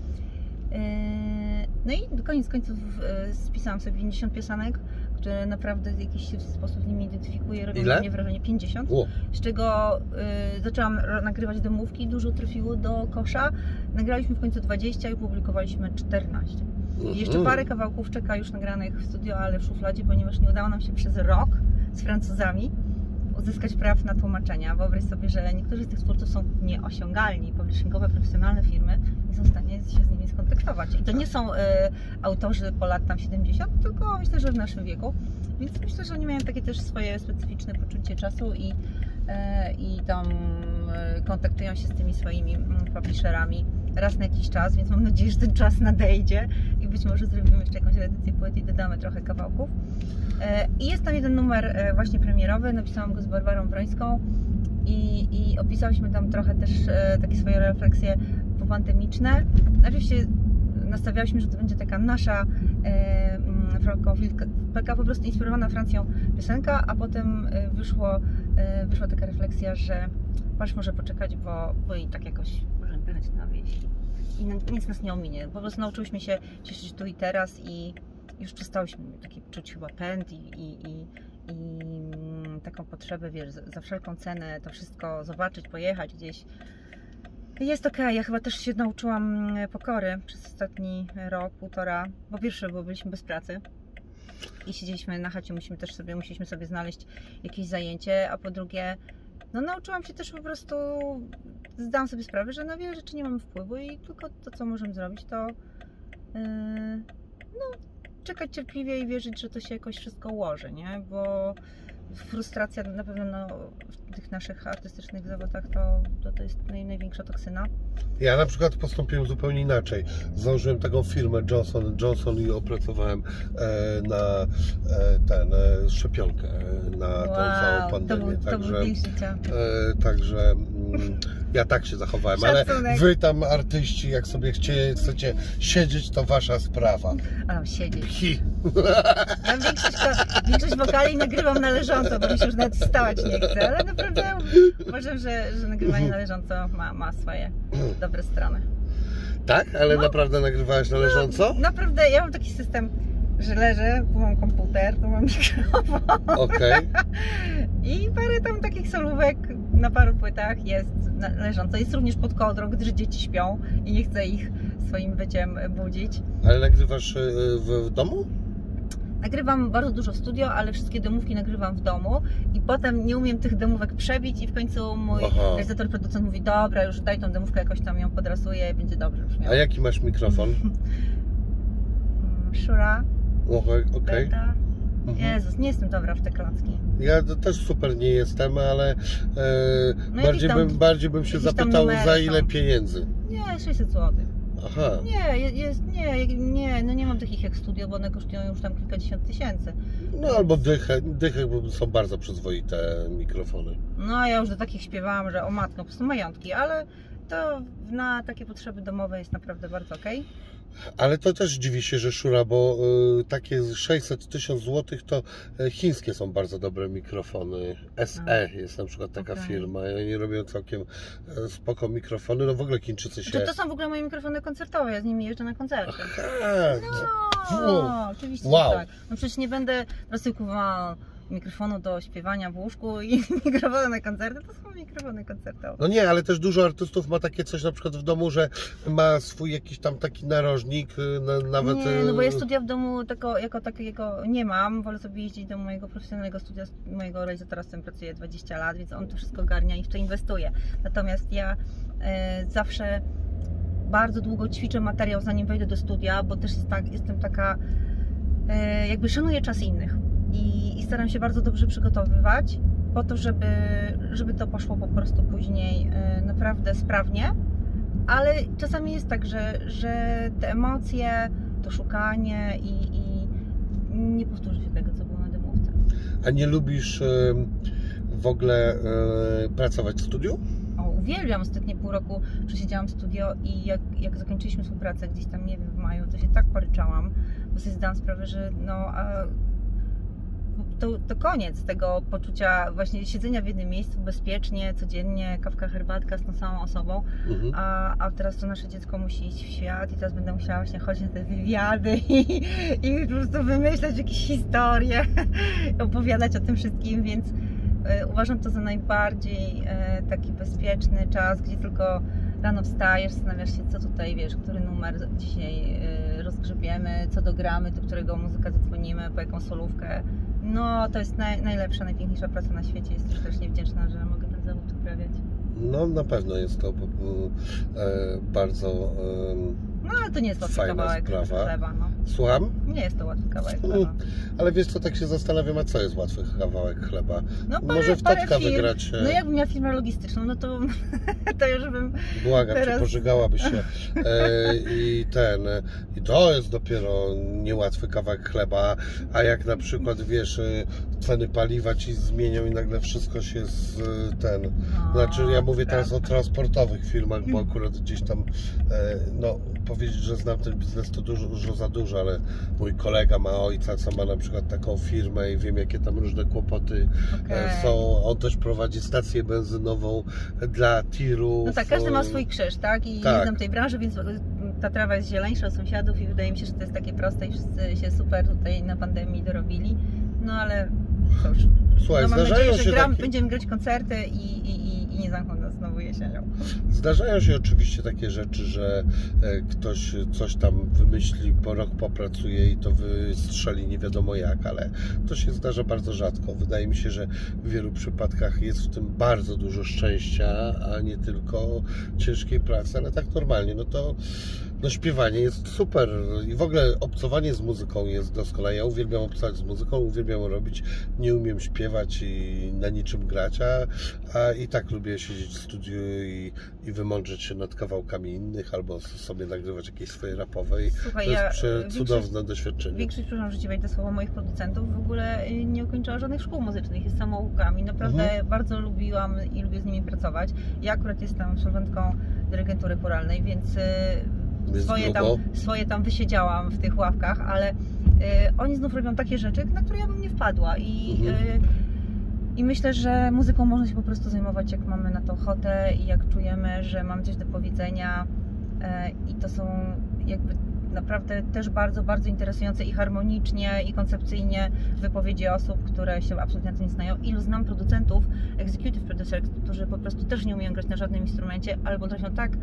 No i do koniec końców spisałam sobie pięćdziesiąt piosenek, które naprawdę w jakiś sposób z nimi identyfikuję, robią na mnie wrażenie pięćdziesiąt, o. z czego y, zaczęłam nagrywać demówki, dużo trafiło do kosza, nagraliśmy w końcu dwadzieścia i publikowaliśmy czternaście. I jeszcze parę kawałków czeka już nagranych w studio, ale w szufladzie, ponieważ nie udało nam się przez rok z Francuzami uzyskać praw na tłumaczenia. Wyobraź sobie, że niektórzy z tych twórców są nieosiągalni, publishingowe, profesjonalne firmy nie są w stanie się z nimi skontaktować. I to nie są y, autorzy po lat tam siedemdziesiąt, tylko myślę, że w naszym wieku. Więc myślę, że oni mają takie też swoje specyficzne poczucie czasu i, y, i tam y, kontaktują się z tymi swoimi publisherami raz na jakiś czas, więc mam nadzieję, że ten czas nadejdzie i być może zrobimy jeszcze jakąś edycję płyt i dodamy trochę kawałków. I jest tam jeden numer właśnie premierowy, napisałam go z Barbarą Wrońską i, i opisałyśmy tam trochę też takie swoje refleksje popandemiczne. Najpierw się nastawiałyśmy, że to będzie taka nasza e, frankofilka, po prostu inspirowana Francją piosenka, a potem wyszło, e, wyszła taka refleksja, że patrz, może poczekać, bo, bo i tak jakoś możemy jechać na wieś i nic nas nie ominie. Po prostu nauczyłyśmy się cieszyć tu i teraz i już przestałyśmy taki czuć chyba pęd i, i, i, i taką potrzebę, wiesz, za wszelką cenę to wszystko zobaczyć, pojechać gdzieś. Jest okej, okay. Ja chyba też się nauczyłam pokory przez ostatni rok, półtora. Po pierwsze, bo byliśmy bez pracy i siedzieliśmy na chacie, musimy też sobie, musieliśmy sobie znaleźć jakieś zajęcie, a po drugie, no nauczyłam się też po prostu, zdałam sobie sprawę, że na wiele rzeczy nie mamy wpływu i tylko to, co możemy zrobić, to yy, no, czekać cierpliwie i wierzyć, że to się jakoś wszystko ułoży, nie? Bo frustracja na pewno no, w tych naszych artystycznych zawodach to, to, to jest naj, największa toksyna. Ja na przykład postąpiłem zupełnie inaczej. Założyłem taką firmę Johnson Johnson i opracowałem e, na e, ten, e, szczepionkę na wow, tą całą pandemię. To był, także, to był życia. E, także mm, ja tak się zachowałem, Szacunek. Ale wy tam artyści, jak sobie chcecie, chcecie siedzieć, to wasza sprawa. A tam siedzieć. Pchi. Ja większość, to, większość wokali nagrywam na leżąco, bo mi się już nawet wstawać nie chce, ale naprawdę uważam, że, że nagrywanie na leżąco ma, ma swoje dobre strony. Tak? Ale no, naprawdę nagrywałaś na leżąco? No, naprawdę, ja mam taki system, że leżę, tu mam komputer, tu mam mikrofon. Okej. Okay. I parę tam takich solówek na paru płytach jest na leżąco. Jest również pod kołdrą, gdyż dzieci śpią i nie chcę ich swoim byciem budzić. Ale nagrywasz w, w domu? Nagrywam bardzo dużo w studio, ale wszystkie demówki nagrywam w domu i potem nie umiem tych demówek przebić i w końcu mój Aha. realizator, producent mówi, dobra, już daj tą demówkę, jakoś tam ją podrasuję i będzie dobrze. Już A jaki masz mikrofon? Shure. Okej. Okay. Mhm. Jezus, nie jestem dobra w te klocki. Ja też super nie jestem, ale e, no bardziej, tam, bym, bardziej bym się zapytał, za ile są. pieniędzy. Nie, sześćset złotych. Aha. Nie, jest, nie, nie, no nie mam takich jak studio, bo one kosztują już tam kilkadziesiąt tysięcy. No albo dychę, dychę, bo są bardzo przyzwoite mikrofony. No ja już do takich śpiewałam, że o matko, po prostu majątki, ale to na takie potrzeby domowe jest naprawdę bardzo okej. Okay. Ale to też dziwi się, że Shure, bo y, takie sześćset tysięcy złotych to y, chińskie są bardzo dobre mikrofony. S E no. jest na przykład taka okay. firma i oni robią całkiem y, spoko mikrofony. No w ogóle Chińczycy się... To, to są w ogóle moje mikrofony koncertowe, ja z nimi jeżdżę na koncerty. Aha, no, no, oczywiście wow. tak. No przecież nie będę rozsyłkowała mikrofonu do śpiewania w łóżku i mikrofony na koncerty, to są mikrofony koncertowe. No nie, ale też dużo artystów ma takie coś na przykład w domu, że ma swój jakiś tam taki narożnik, na, nawet... Nie, no bo ja studia w domu tako, jako takiego nie mam, wolę sobie jeździć do mojego profesjonalnego studia, mojego realizatora, z którym pracuję dwadzieścia lat, więc on to wszystko ogarnia i w to inwestuje. Natomiast ja e, zawsze bardzo długo ćwiczę materiał, zanim wejdę do studia, bo też jest tak, jestem taka, e, jakby szanuję czas innych. i, i staram się bardzo dobrze przygotowywać po to, żeby, żeby to poszło po prostu później naprawdę sprawnie, ale czasami jest tak, że, że te emocje, to szukanie i, i nie powtórzy się tego, co było na demówce. A nie lubisz w ogóle pracować w studiu? O, uwielbiam. Ostatnie pół roku przesiedziałam w studio i jak, jak zakończyliśmy współpracę gdzieś tam, nie wiem, w maju, to się tak poryczałam, bo sobie zdałam sprawę, że no a to, to koniec tego poczucia właśnie siedzenia w jednym miejscu bezpiecznie, codziennie, kawka, herbatka z tą samą osobą, mhm. a, a teraz to nasze dziecko musi iść w świat i teraz będę musiała właśnie chodzić na te wywiady i, i po prostu wymyślać jakieś historie, opowiadać o tym wszystkim, więc y, uważam to za najbardziej y, taki bezpieczny czas, gdzie tylko rano wstajesz, zastanawiasz się, co tutaj, wiesz, który numer dzisiaj y, rozgrzebiemy, co dogramy, do którego muzyka zadzwonimy, po jaką solówkę. No, to jest naj, najlepsza, najpiękniejsza praca na świecie. Jestem strasznie wdzięczna, że mogę ten zawód uprawiać. No, na pewno jest to e, bardzo e, no, ale to nie jest łatwy kawałek sprawa. chleba, no. Słucham? Nie jest to łatwy kawałek chleba. Hmm. Ale wiesz co, tak się zastanawiam, a co jest łatwy kawałek chleba? No, parę, może w Totka wygrać... No jakbym miała firmę logistyczną, no to, to już bym... Błagam teraz... cię, pożygałabyś się. E, I ten... I to jest dopiero niełatwy kawałek chleba, a jak na przykład, wiesz, ceny paliwa ci zmienią i nagle wszystko się z ten... No, znaczy, ja mówię prawda. teraz o transportowych firmach, bo akurat gdzieś tam, e, no, powiedzieć, że znam ten biznes to dużo, dużo za dużo, ale mój kolega ma ojca, co ma na przykład taką firmę i wiem, jakie tam różne kłopoty okay. są. On też prowadzi stację benzynową dla tirów. No tak, każdy ma swój krzyż, tak? I tak. Nie znam tej branży, więc ta trawa jest zieleńsza od sąsiadów i wydaje mi się, że to jest takie proste i wszyscy się super tutaj na pandemii dorobili. No ale cóż, Słuchaj, no, mam zdarzają nadzieję, że się gram, takie... będziemy grać koncerty i, i, i nie zamkną nas znowu jesienią. Zdarzają się oczywiście takie rzeczy, że ktoś coś tam wymyśli, po rok popracuje i to wystrzeli nie wiadomo jak, ale to się zdarza bardzo rzadko. Wydaje mi się, że w wielu przypadkach jest w tym bardzo dużo szczęścia, a nie tylko ciężkiej pracy, ale tak normalnie, no to no śpiewanie jest super i w ogóle obcowanie z muzyką jest doskonałe. Ja uwielbiam obcować z muzyką, uwielbiam robić, nie umiem śpiewać i na niczym grać, a, a i tak lubię siedzieć w studiu i, i wymądrzeć się nad kawałkami innych albo sobie nagrywać jakieś swoje rapowe. I Słuchaj, to jest ja, prze, cudowne doświadczenie. Większość, przepraszam, że Ci wejdę słowo, moich producentów w ogóle nie ukończyła żadnych szkół muzycznych, jest samoukami. Naprawdę mhm. bardzo lubiłam i lubię z nimi pracować. Ja akurat jestem absolwentką dyrygentury chóralnej, więc Swoje tam, swoje tam wysiedziałam w tych ławkach, ale y, oni znów robią takie rzeczy, na które ja bym nie wpadła i, mhm. y, i myślę, że muzyką można się po prostu zajmować, jak mamy na to ochotę i jak czujemy, że mamy coś do powiedzenia y, i to są jakby naprawdę też bardzo, bardzo interesujące i harmonicznie i koncepcyjnie wypowiedzi osób, które się absolutnie na tym nie znają. Ilu znam producentów, executive producers, którzy po prostu też nie umieją grać na żadnym instrumencie, ale potrafią tak y,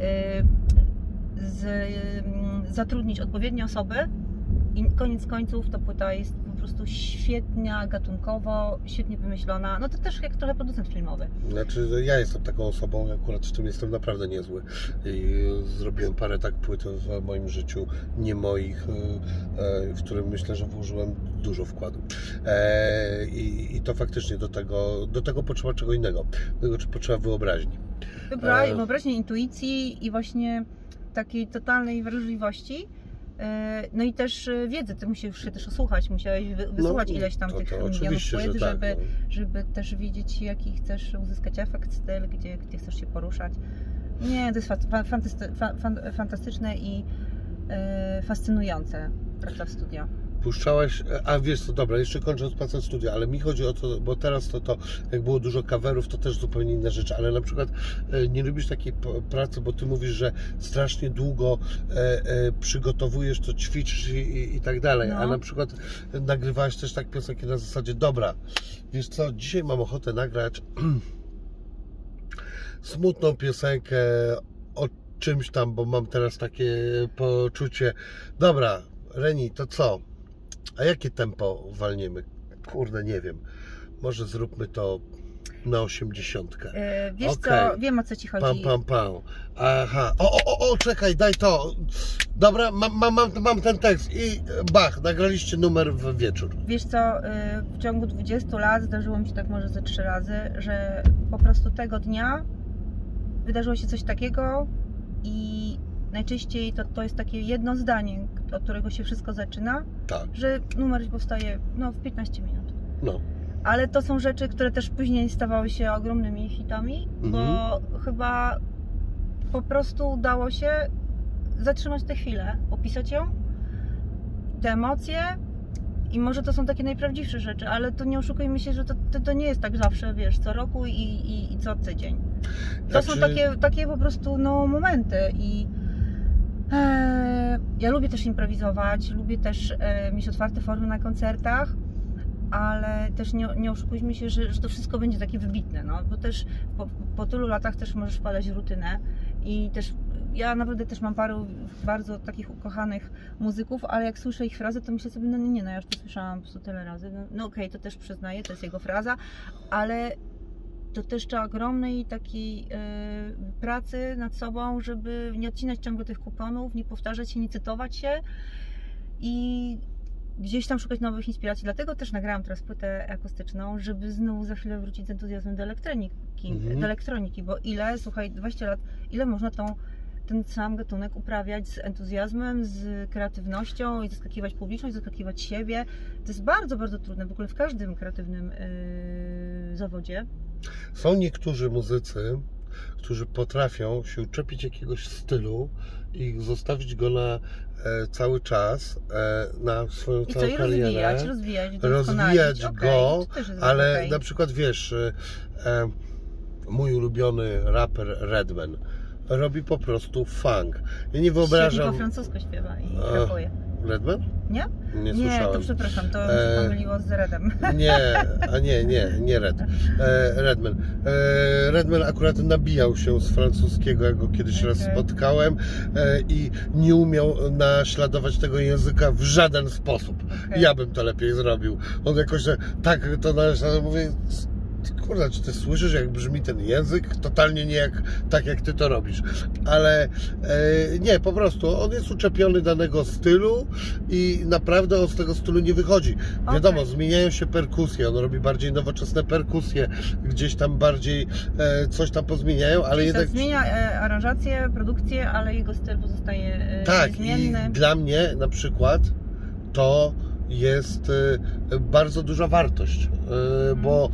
Z, zatrudnić odpowiednie osoby i koniec końców ta płyta jest po prostu świetna, gatunkowo, świetnie wymyślona. No to też jak trochę producent filmowy. Znaczy, ja jestem taką osobą, akurat w tym jestem naprawdę niezły i zrobiłem parę tak płyt w moim życiu, nie moich, w którym myślę, że włożyłem dużo wkładu. I, i to faktycznie do tego, do tego potrzeba czego innego. Do tego potrzeba wyobraźni. Wyobraźni, wyobraźni, intuicji i właśnie takiej totalnej wrażliwości, no i też wiedzy. Ty musisz się też osłuchać, musiałeś wysłuchać no, ileś tam to, tych to milionów płyt, tak, żeby, no. żeby też wiedzieć, jaki chcesz uzyskać efekt, styl, gdzie, gdzie chcesz się poruszać. Nie, to jest fantastyczne i fascynujące praca w studio. Puszczałaś, a wiesz co, dobra, jeszcze kończąc pracę w studiu, ale mi chodzi o to, bo teraz to, to jak było dużo coverów, to też zupełnie inna rzecz, ale na przykład e, nie lubisz takiej pracy, bo ty mówisz, że strasznie długo e, e, przygotowujesz to, ćwiczysz i, i, i tak dalej, no. A na przykład nagrywałaś też tak piosenki na zasadzie, dobra, wiesz co, dzisiaj mam ochotę nagrać smutną piosenkę o czymś tam, bo mam teraz takie poczucie, dobra, Reni, to co? A jakie tempo walniemy? Kurde, nie wiem. Może zróbmy to na osiemdziesiątkę. Yy, wiesz okay. co, wiem o co ci chodzi. Pam, pam, pam. Aha. O, o, o, czekaj, daj to. Dobra, mam, mam, mam ten tekst i bach, nagraliście numer w wieczór. Wiesz co, yy, w ciągu dwudziestu lat zdarzyło mi się tak może ze trzy razy, że po prostu tego dnia wydarzyło się coś takiego i najczęściej to, to jest takie jedno zdanie, od którego się wszystko zaczyna, tak. że numer powstaje no, w piętnaście minut. No. Ale to są rzeczy, które też później stawały się ogromnymi hitami, mhm. bo chyba po prostu udało się zatrzymać tę chwilę, opisać ją, te emocje i może to są takie najprawdziwsze rzeczy, ale to nie oszukujmy się, że to, to, to nie jest tak zawsze, wiesz, co roku i, i, i co tydzień. To znaczy... są takie, takie po prostu no, momenty i e, ja lubię też improwizować, lubię też e, mieć otwarte formy na koncertach, ale też nie, nie oszukujmy się, że, że to wszystko będzie takie wybitne, no, bo też po, po tylu latach też możesz wpadać w rutynę i też ja naprawdę też mam paru bardzo takich ukochanych muzyków, ale jak słyszę ich frazę, to myślę sobie, no nie, nie, no ja już to słyszałam po prostu tyle razy, no, no okej, okay, to też przyznaję, to jest jego fraza, ale to też trzeba ogromnej takiej yy, pracy nad sobą, żeby nie odcinać ciągle tych kuponów, nie powtarzać się, nie cytować się i gdzieś tam szukać nowych inspiracji. Dlatego też nagrałam teraz płytę akustyczną, żeby znowu za chwilę wrócić z entuzjazmem do elektroniki, mhm. do elektroniki, bo ile, słuchaj, dwadzieścia lat, ile można tą, ten sam gatunek uprawiać z entuzjazmem, z kreatywnością i zaskakiwać publiczność, zaskakiwać siebie. To jest bardzo, bardzo trudne w ogóle w każdym kreatywnym yy, zawodzie. Są niektórzy muzycy, którzy potrafią się uczepić jakiegoś stylu i zostawić go na e, cały czas, e, na swoją I całą co, i karierę. rozwijać, rozwijać, rozwijać go, okay, ale okay. na przykład wiesz, e, e, mój ulubiony raper Redman robi po prostu funk. Ja nie wyobrażam... Świetnie po francusku śpiewa i rapuje. Redman? Nie? Nie, nie to przepraszam, to mi się pomyliło z Redem. Nie, a nie, nie, nie Red. E, Redman. E, Redman akurat nabijał się z francuskiego, jak go kiedyś okay. raz spotkałem e, i nie umiał naśladować tego języka w żaden sposób. Okay. Ja bym to lepiej zrobił. On jakoś tak to naśladował, mówię, kurde, czy ty słyszysz, jak brzmi ten język? Totalnie nie jak, tak, jak ty to robisz. Ale e, nie, po prostu on jest uczepiony danego stylu i naprawdę on z tego stylu nie wychodzi. Okay. Wiadomo, zmieniają się perkusje, on robi bardziej nowoczesne perkusje, gdzieś tam bardziej e, coś tam pozmieniają, ale Czyli jednak... zmienia e, aranżację, produkcję, ale jego styl pozostaje e, tak, niezmienny. Tak, i dla mnie na przykład to jest y, bardzo duża wartość, y, bo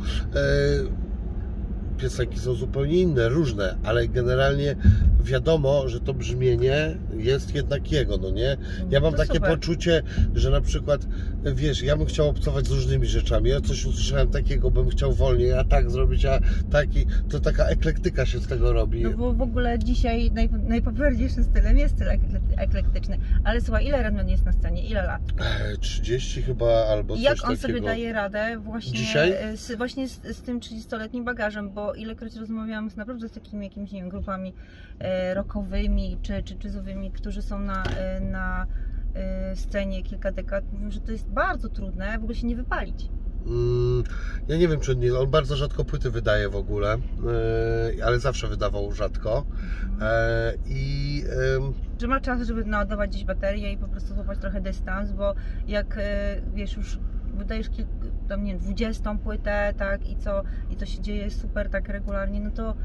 y, piosenki są zupełnie inne, różne, ale generalnie wiadomo, że to brzmienie jest jednak jego, no nie? Ja mam to takie super. poczucie, że na przykład, wiesz, ja bym chciał obcować z różnymi rzeczami, ja coś usłyszałem takiego, bym chciał wolniej, a tak zrobić, a taki, to taka eklektyka się z tego robi. No bo w ogóle dzisiaj naj, najpopularniejszym stylem jest styl eklektyczny, ale słuchaj, ile Redman jest na scenie, ile lat? trzydzieści chyba, albo coś I jak on takiego. sobie daje radę właśnie, Dzisiaj? z, właśnie z, z tym trzydziestoletnim bagażem, bo ilekroć rozmawiałam z naprawdę z takimi jakimiś, nie wiem, grupami e, rockowymi czy, czy jazzowymi, którzy są na, e, na e, scenie kilka dekad, mówią, że to jest bardzo trudne w ogóle się nie wypalić. Mm, ja nie wiem, czy nie, on bardzo rzadko płyty wydaje w ogóle, yy, ale zawsze wydawał rzadko. E, i, yy, Że ma czas, żeby naładować gdzieś baterię i po prostu złapać trochę dystans, bo jak e, wiesz, już wydajesz kilk, tam, nie wiem, dwudziestą płytę, tak, i co, i to się dzieje super tak regularnie, no to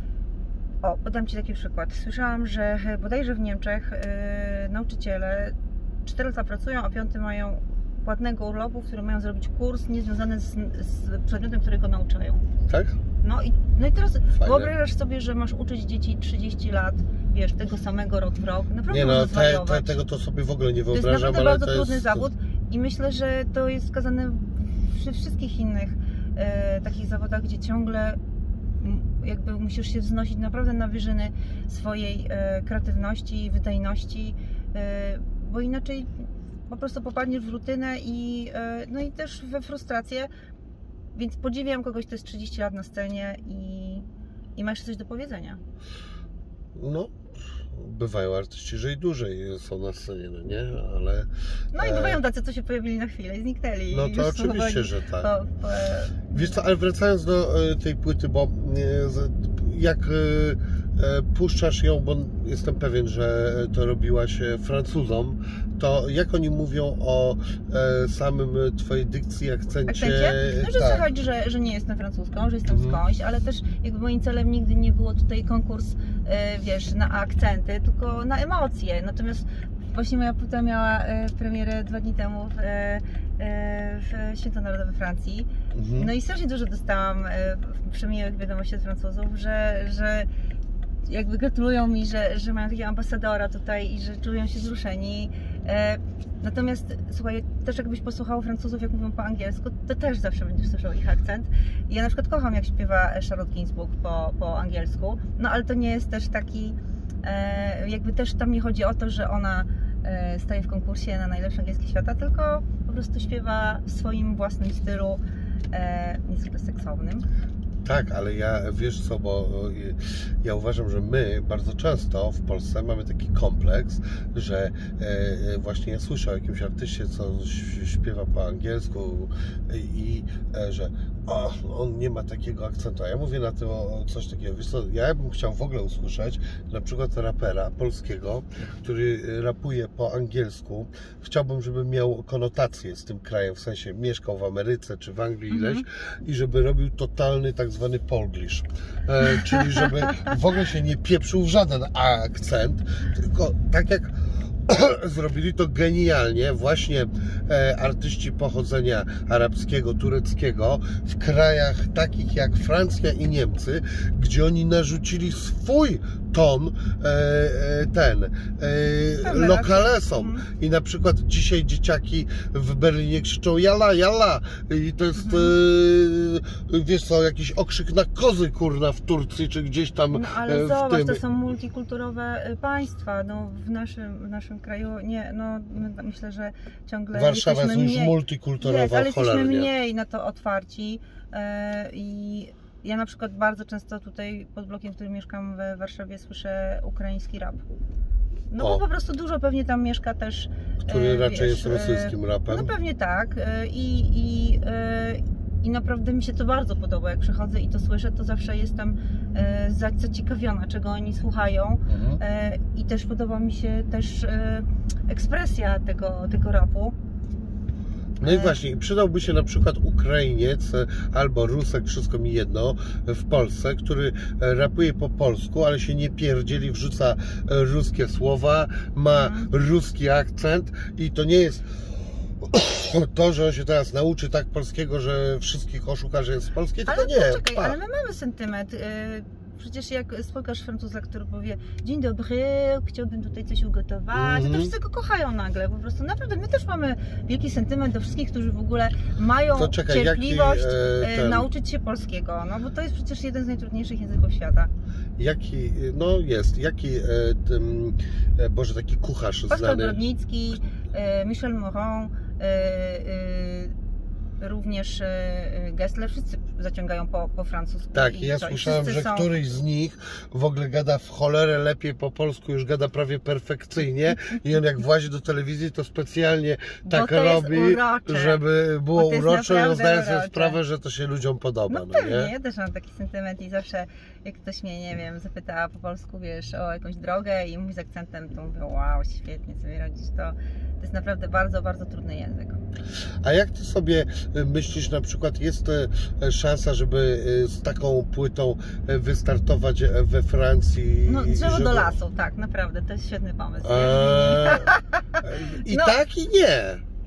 o, podam Ci taki przykład. Słyszałam, że bodajże w Niemczech yy, nauczyciele cztery lata pracują, a piąty mają płatnego urlopu, w którym mają zrobić kurs niezwiązany z, z przedmiotem, którego nauczają. tak? No i, no i teraz Fajne. Wyobrażasz sobie, że masz uczyć dzieci trzydzieści lat, wiesz, tego samego rok w rok. Naprawdę nie no, te, te, tego to sobie w ogóle nie wyobrażam. wyobrażam. To jest naprawdę ale bardzo to trudny jest... zawód i myślę, że to jest skazane przy wszystkich innych e, takich zawodach, gdzie ciągle jakby musisz się wznosić naprawdę na wyżyny swojej e, kreatywności i wydajności, e, bo inaczej po prostu popadniesz w rutynę i, e, no i też we frustrację, więc podziwiam kogoś, kto jest trzydzieści lat na scenie i, i ma jeszcze coś do powiedzenia. No, bywają artyści, że i dłużej są na scenie, no nie? Ale... No i bywają tacy, co się pojawili na chwilę i zniknęli. No to oczywiście, że tak. Po, po... Wiesz co, ale wracając do tej płyty, bo jak puszczasz ją, bo jestem pewien, że to robiłaś Francuzom, to jak oni mówią o samym twojej dykcji, akcencie? Akcencie? No, że tak. słychać, że, że nie jestem francuską, że jestem mm. skądś, ale też jakby moim celem nigdy nie było tutaj konkurs, wiesz, na akcenty, tylko na emocje. Natomiast właśnie moja płyta miała premierę dwa dni temu w, w Święto Narodowe Francji. Mm. No i strasznie dużo dostałam przemiłych wiadomości od Francuzów, że, że jakby gratulują mi, że, że mają takiego ambasadora tutaj i że czują się wzruszeni. Natomiast słuchaj, też jakbyś posłuchał Francuzów, jak mówią po angielsku, to też zawsze będziesz słyszał ich akcent. I ja na przykład kocham, jak śpiewa Charlotte Gainsbourg po, po angielsku, no ale to nie jest też taki, jakby też tam nie chodzi o to, że ona staje w konkursie na najlepszy angielski świata, tylko po prostu śpiewa w swoim własnym stylu, niezwykle seksownym. Tak, ale ja, wiesz co, bo ja uważam, że my bardzo często w Polsce mamy taki kompleks, że e, właśnie ja słyszę o jakimś artyście, co śpiewa po angielsku i e, że o, on nie ma takiego akcentu, a ja mówię na tym o coś takiego, wiesz co, ja bym chciał w ogóle usłyszeć na przykład rapera polskiego, który rapuje po angielsku, chciałbym, żeby miał konotację z tym krajem, w sensie mieszkał w Ameryce czy w Anglii ileś mm-hmm. i żeby robił totalny tak zwany polglish, e, czyli żeby w ogóle się nie pieprzył w żaden akcent, tylko tak jak zrobili to genialnie właśnie e, artyści pochodzenia arabskiego, tureckiego w krajach takich jak Francja i Niemcy, gdzie oni narzucili swój ton e, e, ten e, lokalesom i na przykład dzisiaj dzieciaki w Berlinie krzyczą jala, jala i to jest e, wiesz co, jakiś okrzyk na kozy kurna w Turcji czy gdzieś tam. No ale w zobacz, tym... to są multikulturowe państwa, no w naszym, w naszym kraju nie, no myślę, że ciągle Warszawa jest już mniej, multikulturowa, jest, ale jesteśmy cholernie. mniej na to otwarci e, i ja na przykład bardzo często tutaj pod blokiem, w którym mieszkam w Warszawie, słyszę ukraiński rap. No o. bo po prostu dużo pewnie tam mieszka też... Który e, raczej wiesz, jest rosyjskim rapem. No pewnie tak e, i, i, e, i naprawdę mi się to bardzo podoba, jak przychodzę i to słyszę, to zawsze jestem e, zaciekawiona, czego oni słuchają mhm. e, i też podoba mi się też e, ekspresja tego, tego rapu. No i właśnie, przydałby się na przykład Ukrainiec albo Rusek, wszystko mi jedno, w Polsce, który rapuje po polsku, ale się nie pierdzieli, wrzuca ruskie słowa, ma mhm. ruski akcent i to nie jest to, że on się teraz nauczy tak polskiego, że wszystkich oszuka, że jest z Polski, tylko ale nie. Poczekaj, ale my mamy sentyment. Przecież jak spotkasz Francuza, który powie dzień dobry, chciałbym tutaj coś ugotować, mm-hmm. to wszyscy go kochają nagle, po prostu naprawdę my też mamy wielki sentyment do wszystkich, którzy w ogóle mają czekaj, cierpliwość jaki, e, ten... nauczyć się polskiego, no bo to jest przecież jeden z najtrudniejszych języków świata. Jaki, no jest, jaki, e, tym, e, Boże, taki kucharz Pascal znany? Brodnicki, e, Michel Moron, e, e, również Gessler, wszyscy zaciągają po, po francusku. Tak, ja co, słyszałem, że są... któryś z nich w ogóle gada w cholerę lepiej po polsku, już gada prawie perfekcyjnie i on jak włazi do telewizji, to specjalnie tak robi, żeby było urocze i on zdaje sobie sprawę, że to się ludziom podoba. No, no pewnie, nie? Ja też mam taki sentyment i zawsze jak ktoś mnie, nie wiem, zapyta po polsku, wiesz, o jakąś drogę i mówi z akcentem, to mówię, wow, świetnie sobie radzisz, to to jest naprawdę bardzo, bardzo trudny język. A jak ty sobie myślisz, na przykład jest szansa, żeby z taką płytą wystartować we Francji? No drzewo żeby... do lasu, tak, naprawdę, to jest świetny pomysł. Eee, I no. tak i nie.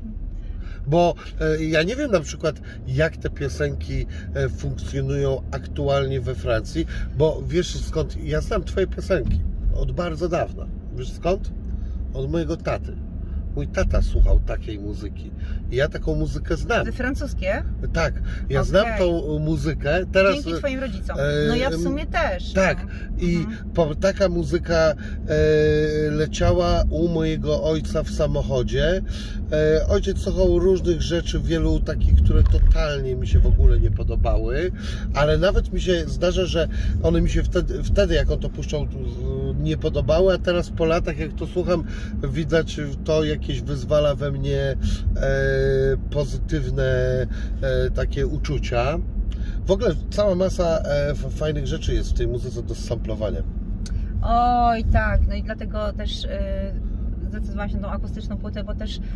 Bo ja nie wiem na przykład, jak te piosenki funkcjonują aktualnie we Francji, bo wiesz skąd, ja znam twoje piosenki od bardzo dawna. Wiesz skąd? Od mojego taty. Mój tata słuchał takiej muzyki. I ja taką muzykę znam. Francuskie? Tak, ja okay. znam tą muzykę. Teraz, dzięki twoim rodzicom. No ja w sumie też. Tak. No. I mhm. po, taka muzyka e, leciała u mojego ojca w samochodzie. E, ojciec słuchał różnych rzeczy, wielu takich, które totalnie mi się w ogóle nie podobały. Ale nawet mi się zdarza, że one mi się wtedy, wtedy jak on to puszczał nie podobały, a teraz po latach, jak to słucham, widać to jakieś wyzwala we mnie e, pozytywne e, takie uczucia. W ogóle cała masa e, fajnych rzeczy jest w tej muzyce do samplowania. Oj, tak, no i dlatego też e, zdecydowałam się na tą akustyczną płytę, bo też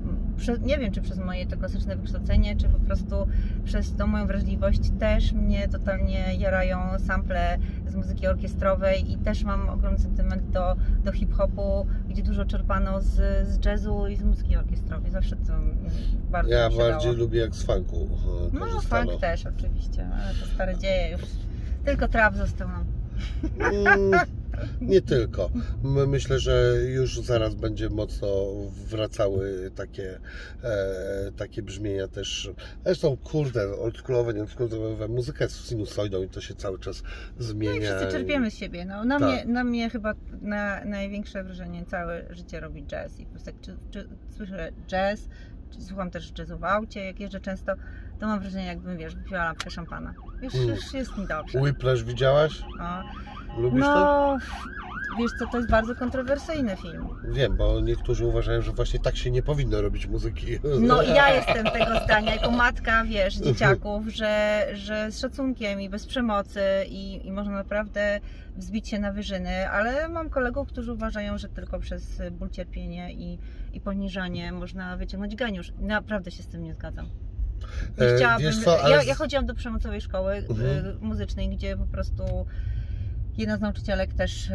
nie wiem, czy przez moje to klasyczne wykształcenie, czy po prostu przez tą moją wrażliwość też mnie totalnie jarają sample z muzyki orkiestrowej i też mam ogromny sentyment do, do hip-hopu, gdzie dużo czerpano z, z jazzu i z muzyki orkiestrowej. Zawsze to bardzo Ja mi się bardziej dało. lubię jak z funku No funk też oczywiście, ale to stare dzieje już. Tylko trap został nam. Mm, nie tylko. Myślę, że już zaraz będzie mocno wracały takie, e, takie brzmienia też. Zresztą kurde, oldschoolowe, nie oldschoolowe, muzyka jest sinusoidą i to się cały czas zmienia. No i wszyscy czerpiemy z siebie. No, na, tak. mnie, na mnie chyba na, największe wrażenie całe życie robi jazz. I po prostu jak czy, czy, słyszę jazz, czy słucham też jazzu w aucie, jak jeżdżę często, to mam wrażenie, jakbym, wiesz, wypiła lampkę szampana. Już, mm. już jest mi dobrze. Whiplash widziałaś? O. Lubisz no, to? Wiesz co, to jest bardzo kontrowersyjny film. Wiem, bo niektórzy uważają, że właśnie tak się nie powinno robić muzyki. No ja jestem tego zdania, jako matka, wiesz, dzieciaków, że, że z szacunkiem i bez przemocy i, i można naprawdę wzbić się na wyżyny, ale mam kolegów, którzy uważają, że tylko przez ból, cierpienie i, i poniżanie można wyciągnąć geniusz. Naprawdę się z tym nie zgadzam. Nie chciałabym, Wiesz co, ale... ja, ja chodziłam do przemocowej szkoły mhm. muzycznej, gdzie po prostu jedna z nauczycielek też,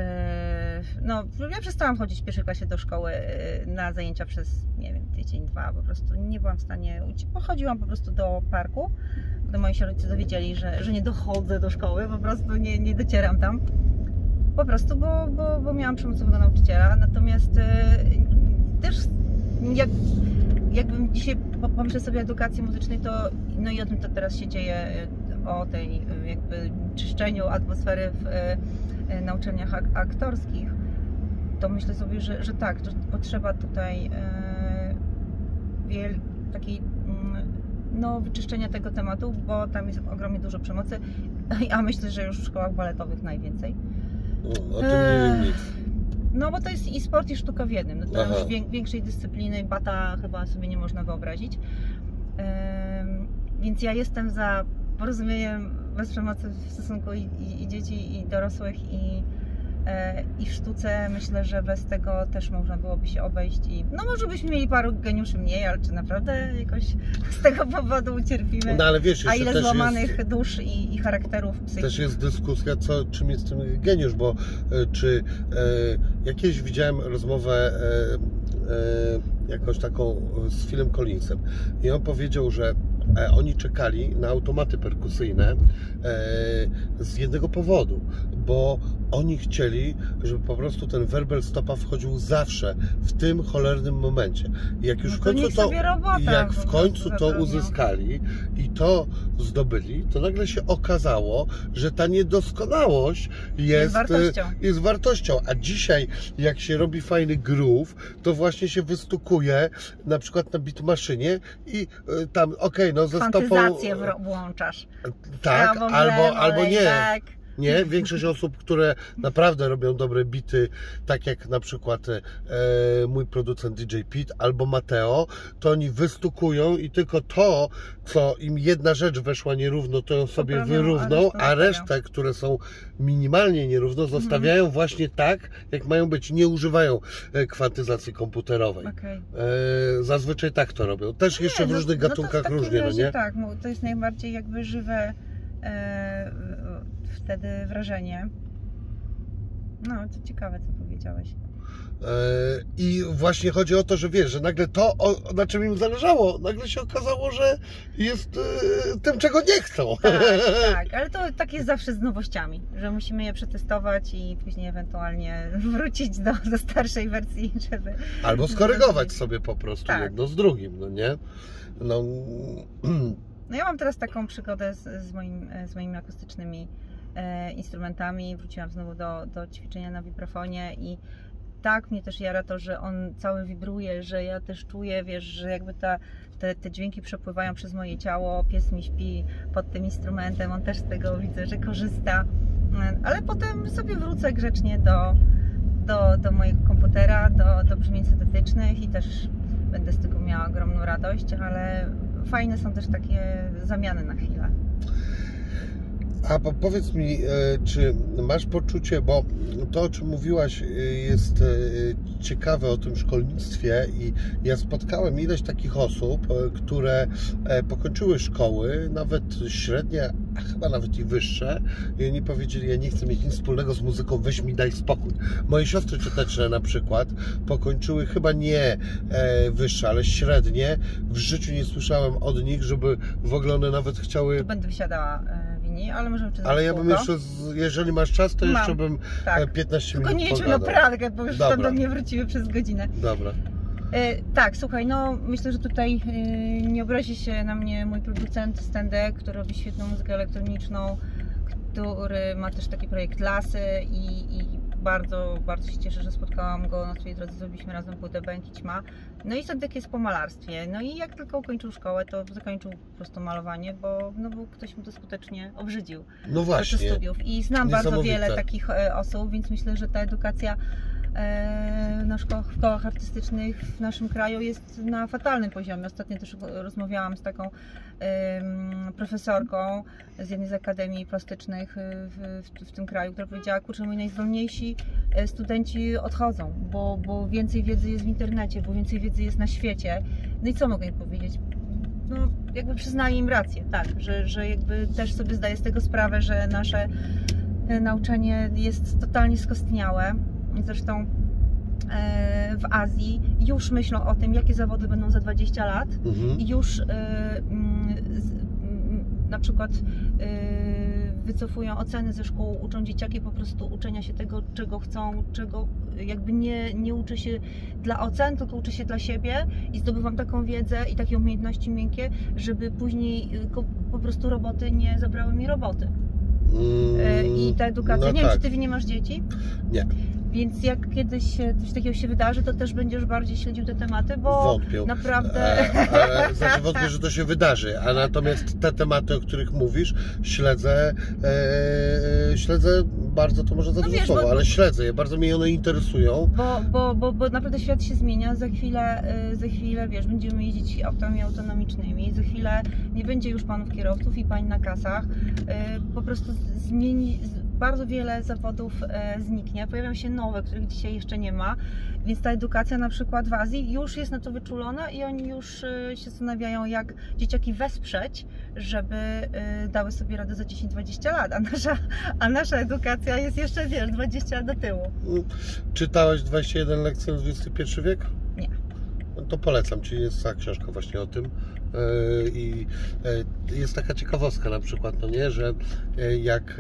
no ja przestałam chodzić w pierwszej klasie do szkoły na zajęcia przez, nie wiem, tydzień, dwa, po prostu nie byłam w stanie uciec. Pochodziłam po prostu do parku, gdy moi się rodzice dowiedzieli, że, że nie dochodzę do szkoły, po prostu nie, nie docieram tam. Po prostu, bo, bo, bo miałam przemocowego nauczyciela, natomiast też jak, jakbym dzisiaj pomyślę sobie o edukacji muzycznej, to no i o tym, co teraz się dzieje, o tej jakby czyszczeniu atmosfery w, na uczelniach ak aktorskich, to myślę sobie, że, że tak, że potrzeba tutaj e, wiel, takiej no, wyczyszczenia tego tematu, bo tam jest ogromnie dużo przemocy, a myślę, że już w szkołach baletowych najwięcej. O tym nie wiem nic. No bo to jest i sport, i sztuka w jednym. No, to już większej dyscypliny bata chyba sobie nie można wyobrazić. Ym, więc ja jestem za porozumieniem bez przemocy w stosunku i, i, i dzieci, i dorosłych, i, e, i w sztuce. Myślę, że bez tego też można byłoby się obejść. I, no może byśmy mieli paru geniuszy mniej, ale czy naprawdę jakoś z tego powodu ucierpimy? No, ale wiesz, a ile złamanych jest, dusz i, i charakterów psychicznych. Też jest dyskusja, co, czym jest ten geniusz, bo e, czy e, jakieś widziałem rozmowę e, e, jakąś taką z Philem Collinsem i on powiedział, że e, oni czekali na automaty perkusyjne e, z jednego powodu, bo oni chcieli, żeby po prostu ten werbel stopa wchodził zawsze w tym cholernym momencie. I jak już no w końcu to, robota, jak w końcu to uzyskali i to zdobyli, to nagle się okazało, że ta niedoskonałość jest, jest, wartością. jest wartością. A dzisiaj, jak się robi fajny groove, to właśnie się wystukuje na przykład na beatmaszynie i y, tam, okej, okay, no ze stopą... Fantyzację włączasz. Tak, Prawo, albo, lewo, albo nie. Tak. Nie? Większość osób, które naprawdę robią dobre bity, tak jak na przykład e, mój producent D J Pete albo Mateo, to oni wystukują i tylko to, co im jedna rzecz weszła nierówno, to ją sobie Poprawią, wyrówną, a a resztę, które są minimalnie nierówno, zostawiają mhm. właśnie tak, jak mają być. Nie używają e, kwantyzacji komputerowej. Okay. E, zazwyczaj tak to robią. Też nie, jeszcze w no, różnych no gatunkach to w różnie, razie, no nie? Tak, to jest najbardziej jakby żywe e, wtedy wrażenie. No, to ciekawe, co powiedziałeś. I właśnie chodzi o to, że wiesz, że nagle to, o, na czym im zależało, nagle się okazało, że jest y, tym, czego nie chcą. Tak, tak, ale to tak jest zawsze z nowościami, że musimy je przetestować i później ewentualnie wrócić do, do starszej wersji, żeby... Albo skorygować sobie po prostu tak. jedno z drugim, no nie? No, no ja mam teraz taką przygodę z, z, moim, z moimi akustycznymi e, instrumentami. Wróciłam znowu do, do ćwiczenia na wibrafonie i tak mnie też jara to, że on cały wibruje, że ja też czuję, wiesz, że jakby ta, te, te dźwięki przepływają przez moje ciało, pies mi śpi pod tym instrumentem, on też z tego widzę, że korzysta. ale potem sobie wrócę grzecznie do, do, do mojego komputera, do, do brzmień syntetycznych i też będę z tego miała ogromną radość, ale fajne są też takie zamiany na chwilę. A powiedz mi, czy masz poczucie, bo to, o czym mówiłaś, jest ciekawe o tym szkolnictwie i ja spotkałem ileś takich osób, które pokończyły szkoły, nawet średnie, a chyba nawet i wyższe, i oni powiedzieli: ja nie chcę mieć nic wspólnego z muzyką, weź mi daj spokój. Moje siostry cioteczne na przykład pokończyły chyba nie wyższe, ale średnie. W życiu nie słyszałem od nich, żeby w ogóle one nawet chciały... Tu będę wysiadała ale możemy jeszcze Ale ja bym jeszcze, jeżeli masz czas, to Mam, jeszcze bym tak. piętnaście Tylko minut nie jedźmy na poradkę, bo już tam do mnie wróciły przez godzinę. Dobra. E, tak, słuchaj, no myślę, że tutaj e, nie obrazi się na mnie mój producent Stendek, który robi świetną muzykę elektroniczną, który ma też taki projekt Lasy i, i bardzo, bardzo się cieszę, że spotkałam go na swojej drodze, zrobiliśmy razem płytę Bęk i Ćma. No i Stendek jest po malarstwie, no i jak tylko ukończył szkołę, to zakończył po prostu malowanie, bo, no, bo ktoś mu to skutecznie obrzydził. No właśnie. Studiów. I znam bardzo wiele takich osób, więc myślę, że ta edukacja na szkołach, w szkołach artystycznych w naszym kraju jest na fatalnym poziomie. Ostatnio też rozmawiałam z taką um, profesorką z jednej z akademii plastycznych w, w, w tym kraju, która powiedziała: kurczę, moi najzdolniejsi studenci odchodzą, bo, bo więcej wiedzy jest w internecie, bo więcej wiedzy jest na świecie. No i co mogę im powiedzieć? No, jakby przyznaję im rację, tak, że, że jakby też sobie zdaję z tego sprawę, że nasze nauczanie jest totalnie skostniałe. Zresztą w Azji już myślą o tym, jakie zawody będą za dwadzieścia lat mhm. i już na przykład wycofują oceny ze szkół, uczą dzieciaki po prostu uczenia się tego, czego chcą, czego jakby nie, nie uczy się dla ocen, tylko uczy się dla siebie i zdobywam taką wiedzę i takie umiejętności miękkie, żeby później po prostu roboty nie zabrały mi roboty. Mm, I ta edukacja, no nie tak. wiem, czy ty nie masz dzieci? Nie. Więc jak kiedyś coś takiego się wydarzy, to też będziesz bardziej śledził te tematy, bo wątpię. naprawdę... E, e, znaczy wątpię, że to się wydarzy, a natomiast te tematy, o których mówisz, śledzę, e, śledzę bardzo, to może za no dużo wiesz, słowo, bo, ale śledzę je, bardzo mnie one interesują. Bo, bo, bo, bo naprawdę świat się zmienia, za chwilę, za chwilę, wiesz, będziemy jeździć autami autonomicznymi, za chwilę nie będzie już panów kierowców i pań na kasach, po prostu zmieni... bardzo wiele zawodów e, zniknie, pojawią się nowe, których dzisiaj jeszcze nie ma, więc ta edukacja na przykład w Azji już jest na to wyczulona i oni już e, się zastanawiają, jak dzieciaki wesprzeć, żeby e, dały sobie radę za dziesięć dwadzieścia lat, a nasza, a nasza edukacja jest jeszcze, wiesz, dwadzieścia lat do tyłu. Czytałeś dwadzieścia jeden lekcji na dwudziesty pierwszy wiek? Nie. No to polecam Ci, jest ta książka właśnie o tym. I jest taka ciekawostka na przykład, no nie, że jak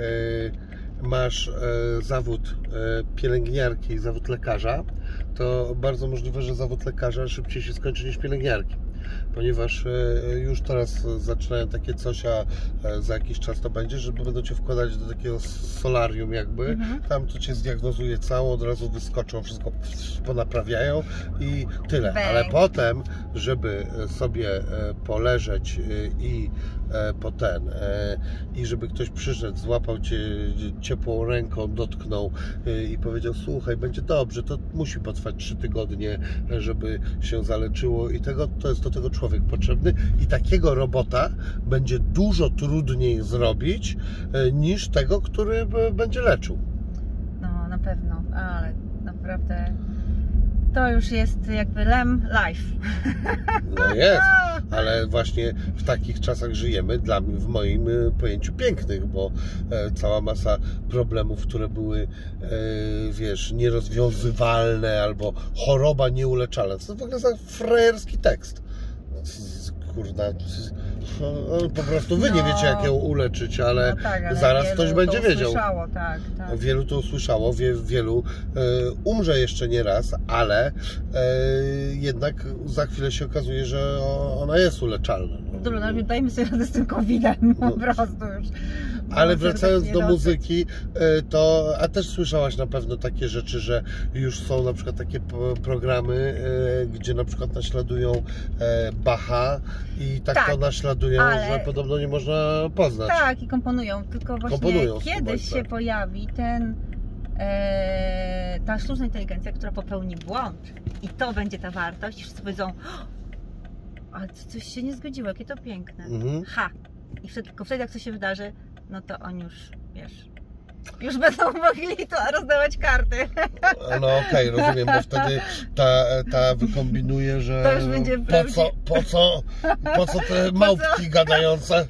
masz zawód pielęgniarki i zawód lekarza, to bardzo możliwe, że zawód lekarza szybciej się skończy niż pielęgniarki. Ponieważ już teraz zaczynają takie coś, a za jakiś czas to będzie, że będą Cię wkładać do takiego solarium jakby, mhm. tam to Cię zdiagnozuje cało, od razu wyskoczą, wszystko ponaprawiają i tyle. Bang. Ale potem, żeby sobie poleżeć i po ten, i żeby ktoś przyszedł, złapał Cię ciepłą ręką, dotknął i powiedział: słuchaj, będzie dobrze, to musi potrwać trzy tygodnie, żeby się zaleczyło i tego, to jest do tego człowiek potrzebny i takiego robota będzie dużo trudniej zrobić niż tego, który będzie leczył. No, na pewno, ale naprawdę to już jest jakby lem life. No jest, ale właśnie w takich czasach żyjemy, dla mnie, w moim pojęciu pięknych, bo cała masa problemów, które były, wiesz, nierozwiązywalne albo choroba nieuleczalna, to w ogóle za frajerski tekst. Kurna, no, po prostu wy no, nie wiecie, jak ją uleczyć, ale, no tak, ale zaraz ktoś będzie wiedział. Tak, tak. Wielu to usłyszało, wie, wielu e, umrze jeszcze nie raz, ale e, jednak za chwilę się okazuje, że ona jest uleczalna. No. Dobra, no, dajmy sobie radę z tym kowidem, no. po prostu już. Ale wracając do muzyki, to, a też słyszałaś na pewno takie rzeczy, że już są na przykład takie programy, gdzie na przykład naśladują Bacha i tak, tak to naśladują, ale... że podobno nie można poznać. Tak, i komponują, tylko właśnie komponują kiedyś się pojawi ten e, ta sztuczna inteligencja, która popełni błąd i to będzie ta wartość i wszyscy powiedzą, ale coś się nie zgodziło, jakie to piękne. Mhm. Ha! I wtedy, tylko wtedy jak coś się wydarzy, no to oni już, wiesz, już będą mogli to rozdawać karty. No okej, okay, rozumiem, bo wtedy ta, ta wykombinuje, że to już będzie po co, po co, po co te małpki gadające?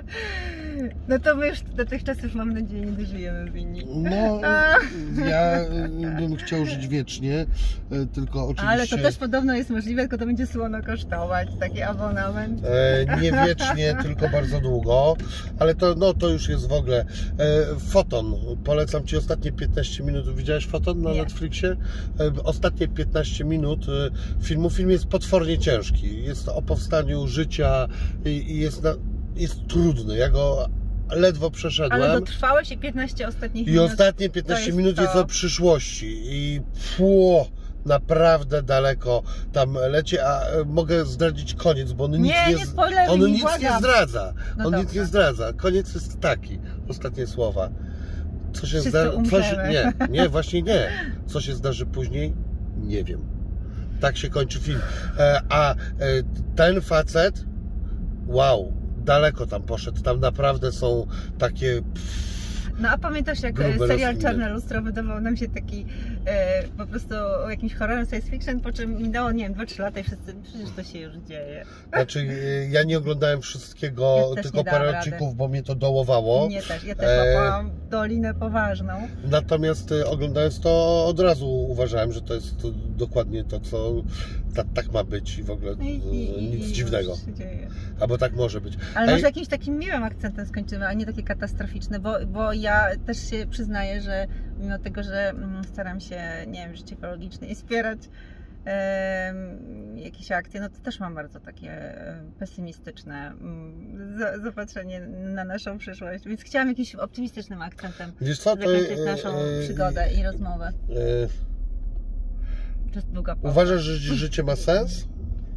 No to my już do tych czasów, mam nadzieję, nie dożyjemy winni. No, ja bym chciał żyć wiecznie, tylko oczywiście... Ale to też podobno jest możliwe, tylko to będzie słono kosztować, taki abonament. E, nie wiecznie, tylko bardzo długo, ale to, no, to już jest w ogóle... E, Foton, polecam Ci ostatnie piętnaście minut. Widziałeś Foton na nie. Netflixie? E, ostatnie piętnaście minut filmu. Film jest potwornie ciężki. Jest o powstaniu życia i, i jest na... jest trudny, ja go ledwo przeszedłem. Ale dotrwałeś i piętnaście ostatnich minut. I ostatnie piętnaście minut jest o przyszłości i pło, naprawdę daleko tam leci, a mogę zdradzić koniec, bo on nie, nic nie, nie, spoileruj, on nie nic błagam. nie zdradza. No on dobra. nic nie zdradza. Koniec jest taki. Ostatnie słowa. Co się zdarzy? Co się... Nie, nie, właśnie nie. Co się zdarzy później? Nie wiem. Tak się kończy film. E, a e, ten facet, wow, daleko tam poszedł, tam naprawdę są takie... Pff, no a pamiętasz, jak serial Czarne Lustro wydawał nam się taki e, po prostu o jakimś horrorem science fiction, po czym minęło, nie wiem, dwa trzy lata i wszyscy, przecież to się już dzieje. Znaczy, ja nie oglądałem wszystkiego, ja tylko parę odcinków, bo mnie to dołowało. Nie też, ja też łapałam e... dolinę poważną. Natomiast oglądając to od razu uważałem, że to jest to dokładnie to, co ta, tak ma być i w ogóle I, i, nic i dziwnego. Albo tak może być. Ale może jakimś takim miłym akcentem skończymy, a nie takie katastroficzne, bo, bo ja też się przyznaję, że mimo tego, że staram się, nie wiem, życie ekologiczne i wspierać e, jakieś akcje, no to też mam bardzo takie pesymistyczne zapatrzenie na naszą przyszłość, więc chciałam jakimś optymistycznym akcentem Wiesz co, to, zakończyć naszą e, przygodę e, i rozmowę. E, to jest długa powa. Uważasz, że życie ma sens?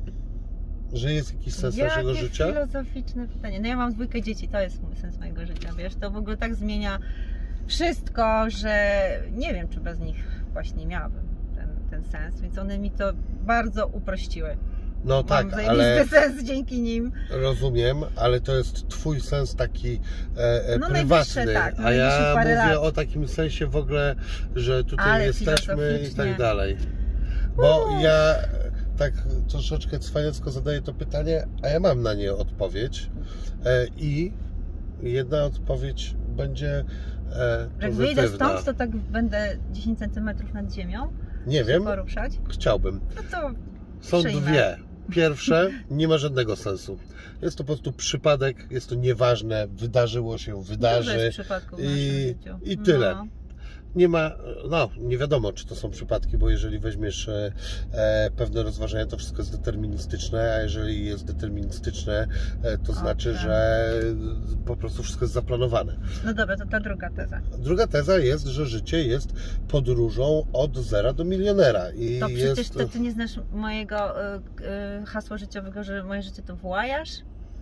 Że jest jakiś sens Jakie naszego życia? Filozoficzne pytanie. No ja mam dwójkę dzieci, to jest sens mojego życia, wiesz, to w ogóle tak zmienia wszystko, że nie wiem, czy bez nich właśnie miałabym ten, ten sens, więc one mi to bardzo uprościły. No mam tak, ale... sens dzięki nim. Rozumiem, ale to jest twój sens taki e, no, prywatny, tak, a ja mówię lat. o takim sensie w ogóle, że tutaj ale jesteśmy i tak dalej. Bo Uuu. ja tak troszeczkę cwaniacko zadaję to pytanie, a ja mam na nie odpowiedź e, i jedna odpowiedź będzie e, Jak wyjdę stąd, to tak będę dziesięć centymetrów nad ziemią? Nie wiem, poruszać? Chciałbym. No to Są przyjmę. dwie. Pierwsze, nie ma żadnego sensu. Jest to po prostu przypadek, jest to nieważne, wydarzyło się, wydarzy jest przypadków w naszym i, życiu. i tyle. No. Nie ma, no nie wiadomo, czy to są przypadki, bo jeżeli weźmiesz e, e, pewne rozważania, to wszystko jest deterministyczne, a jeżeli jest deterministyczne, e, to okay. znaczy, że po prostu wszystko jest zaplanowane. No dobra, to ta druga teza. Druga teza jest, że życie jest podróżą od zera do milionera. I to przecież jest... to ty nie znasz mojego y, y, hasła życiowego, że moje życie to wojaż?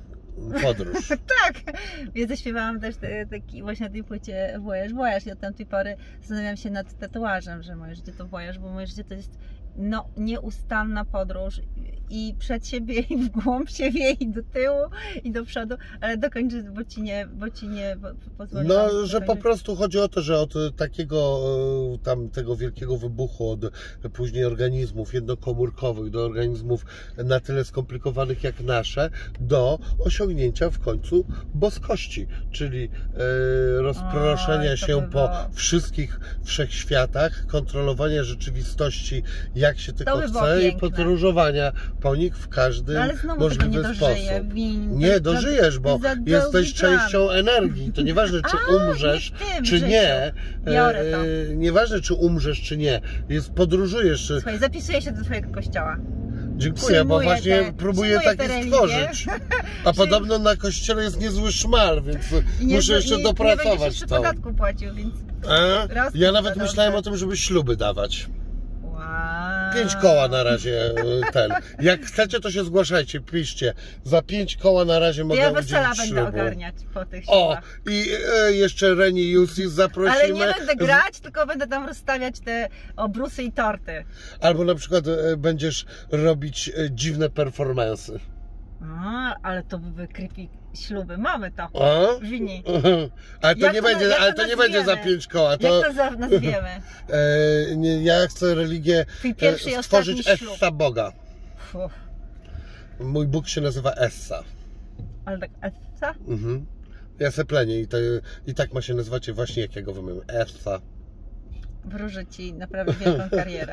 Podróż. Tak! Ja zaśpiewałam też taki właśnie na tej płycie wojaż, wojaż i od tamtej pory zastanawiam się nad tatuażem, że moje życie to wojaż, bo moje życie to jest no, nieustanna podróż i przed siebie, i w głąb siebie, i do tyłu, i do przodu, ale dokończ, bo ci nie, bo ci nie pozwolę. No, że po prostu chodzi o to, że od takiego tam tego wielkiego wybuchu, od później organizmów jednokomórkowych do organizmów na tyle skomplikowanych jak nasze, do osiągnięcia w końcu boskości, czyli e, rozproszenia o, się by po wszystkich wszechświatach, kontrolowania rzeczywistości jak się tylko by chce i podróżowania po nich w każdym no, możliwy nie sposób. Win, nie dożyjesz, bo jesteś częścią energii. To nieważne, czy A, umrzesz, nie czy życiu. nie. Biorę to. E, nieważne, czy umrzesz, czy nie. Jest, podróżujesz. Słuchaj, zapisuję się do twojego kościoła. Dziękuję, bo właśnie te, próbuję takie stworzyć. A podobno na kościele jest niezły szmal, więc nie, muszę jeszcze nie, dopracować to. Nie będziesz jeszcze podatku płacił, więc... A? Ja nawet myślałem o tym, żeby śluby dawać. Pięć koła na razie ten. Jak chcecie, to się zgłaszajcie, piszcie. Za pięć koła na razie mogę ja udzielić wesela ślubu. będę ogarniać po tych ślubach. O, i e, jeszcze Reni Jusis zaprosimy. Ale nie będę grać, tylko będę tam rozstawiać te obrusy i torty. Albo na przykład e, będziesz robić e, dziwne performance'y. A, ale to by creepy śluby. Mamy to. A? Wini. Ale to, nie, to, będzie, ale to, to nie będzie za pięć koła. To, jak to nazwiemy? E, nie, ja chcę religię e, stworzyć Essa Boga. Uf. Mój Bóg się nazywa Essa. Ale tak Essa? Mhm. Ja se plenię i, to, i tak ma się nazywać właśnie jak ja go wymawiam. Essa. Wróżę ci naprawdę wielką karierę.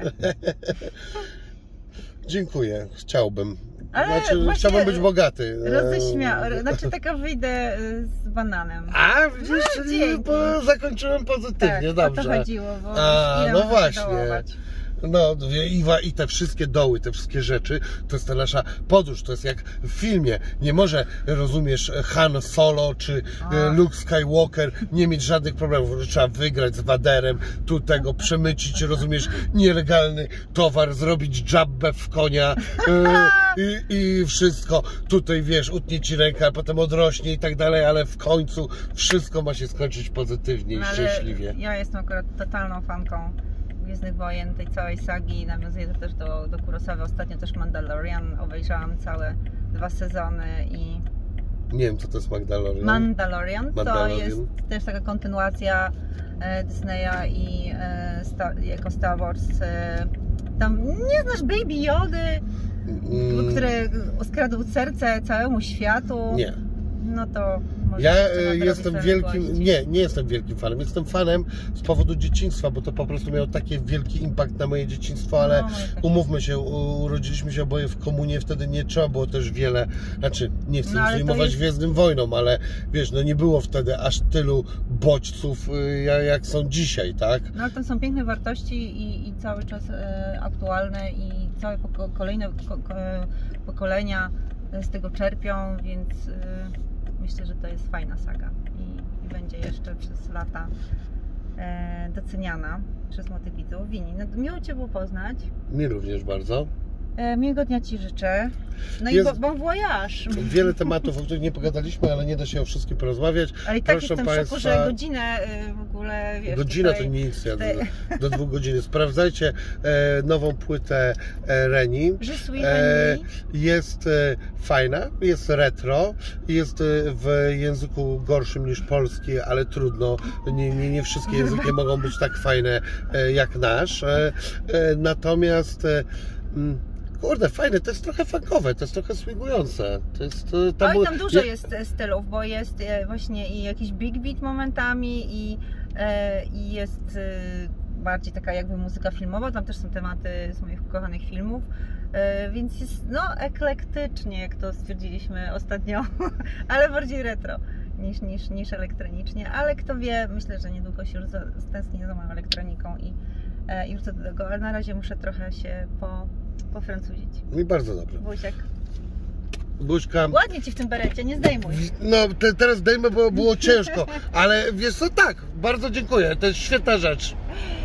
Dziękuję. Chciałbym. Ale znaczy, chciałbym być bogaty. Roześmia... Znaczy taka wyjdę z bananem. A, widzisz, no, czyli bo zakończyłem pozytywnie, tak, dobrze. O to chodziło, bo A, no właśnie. No i, i te wszystkie doły, te wszystkie rzeczy, to jest ta nasza podróż, to jest jak w filmie. Nie może, rozumiesz, Han Solo czy A. Luke Skywalker nie mieć żadnych problemów. Trzeba wygrać z Vaderem, tu tego przemycić, rozumiesz, nielegalny towar, zrobić dżabbę w konia yy, i, i wszystko. Tutaj, wiesz, utnie ci rękę, a potem odrośnie i tak dalej, ale w końcu wszystko ma się skończyć pozytywnie i no, szczęśliwie. Ja jestem akurat totalną fanką Gwiezdnych Wojen, tej całej sagi, nawiązuję to też do, do Kurosawy. Ostatnio też Mandalorian, obejrzałam całe dwa sezony i... Nie wiem, co to jest Mandalorian. Mandalorian, Mandalorian. To jest też taka kontynuacja e, Disneya i e, Star, jako Star Wars. E, tam nie znasz Baby Jody, mm. który skradł serce całemu światu. Nie. No to ja jestem wielkim, nie, nie jestem wielkim fanem, jestem fanem z powodu dzieciństwa, bo to po prostu miało taki wielki impact na moje dzieciństwo, ale no, umówmy się, urodziliśmy się oboje w komunie, wtedy nie trzeba było też wiele, znaczy nie chcę no, zajmować jest... Gwiezdnym Wojną, ale wiesz, no nie było wtedy aż tylu bodźców jak są dzisiaj, tak? No ale to są piękne wartości i, i cały czas e, aktualne i całe poko kolejne ko pokolenia z tego czerpią, więc e, myślę, że to jest fajna saga i, i będzie jeszcze przez lata e, doceniana przez młodych widzów. Wini, no, miło Cię było poznać. Mi również bardzo. E, miłego dnia Ci życzę. No jest i bon voyage. Wiele tematów, o których nie pogadaliśmy, ale nie da się o wszystkim porozmawiać. Ale i tak Proszę jestem Państwa, w szoku, że godzinę w ogóle, wiesz, godzina tutaj, to nic, ja do, do dwóch godzin. Sprawdzajcie e, nową płytę e, Reni. E, jest e, fajna, jest retro, jest e, w języku gorszym niż polski, ale trudno. Nie, nie, nie wszystkie języki mogą być tak fajne e, jak nasz. E, e, natomiast e, m, kurde, fajne, to jest trochę funkowe, to jest trochę swingujące. To jest, tam, Oj, tam dużo ja... jest stylów, bo jest właśnie i jakiś big beat momentami i, e, i jest e, bardziej taka jakby muzyka filmowa, tam też są tematy z moich ukochanych filmów, e, więc jest no eklektycznie, jak to stwierdziliśmy ostatnio, ale bardziej retro niż, niż, niż elektronicznie, ale kto wie, myślę, że niedługo się już stęsknię za moją elektroniką i i wrócę do tego, ale na razie muszę trochę się po, pofrancuzić. I bardzo dobrze. Buziak. Buźka. Ładnie Ci w tym berecie, nie zdejmuj. No te, teraz zdejmę, bo było ciężko, ale wiesz co, tak, bardzo dziękuję, to jest świetna rzecz.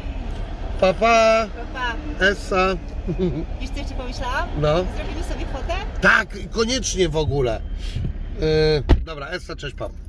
Pa, pa. Pa, pa. Essa. Wiesz co jeszcze pomyślałam? No. Zrobimy sobie fotę? Tak, koniecznie w ogóle. Yy, dobra, Essa, cześć, pa.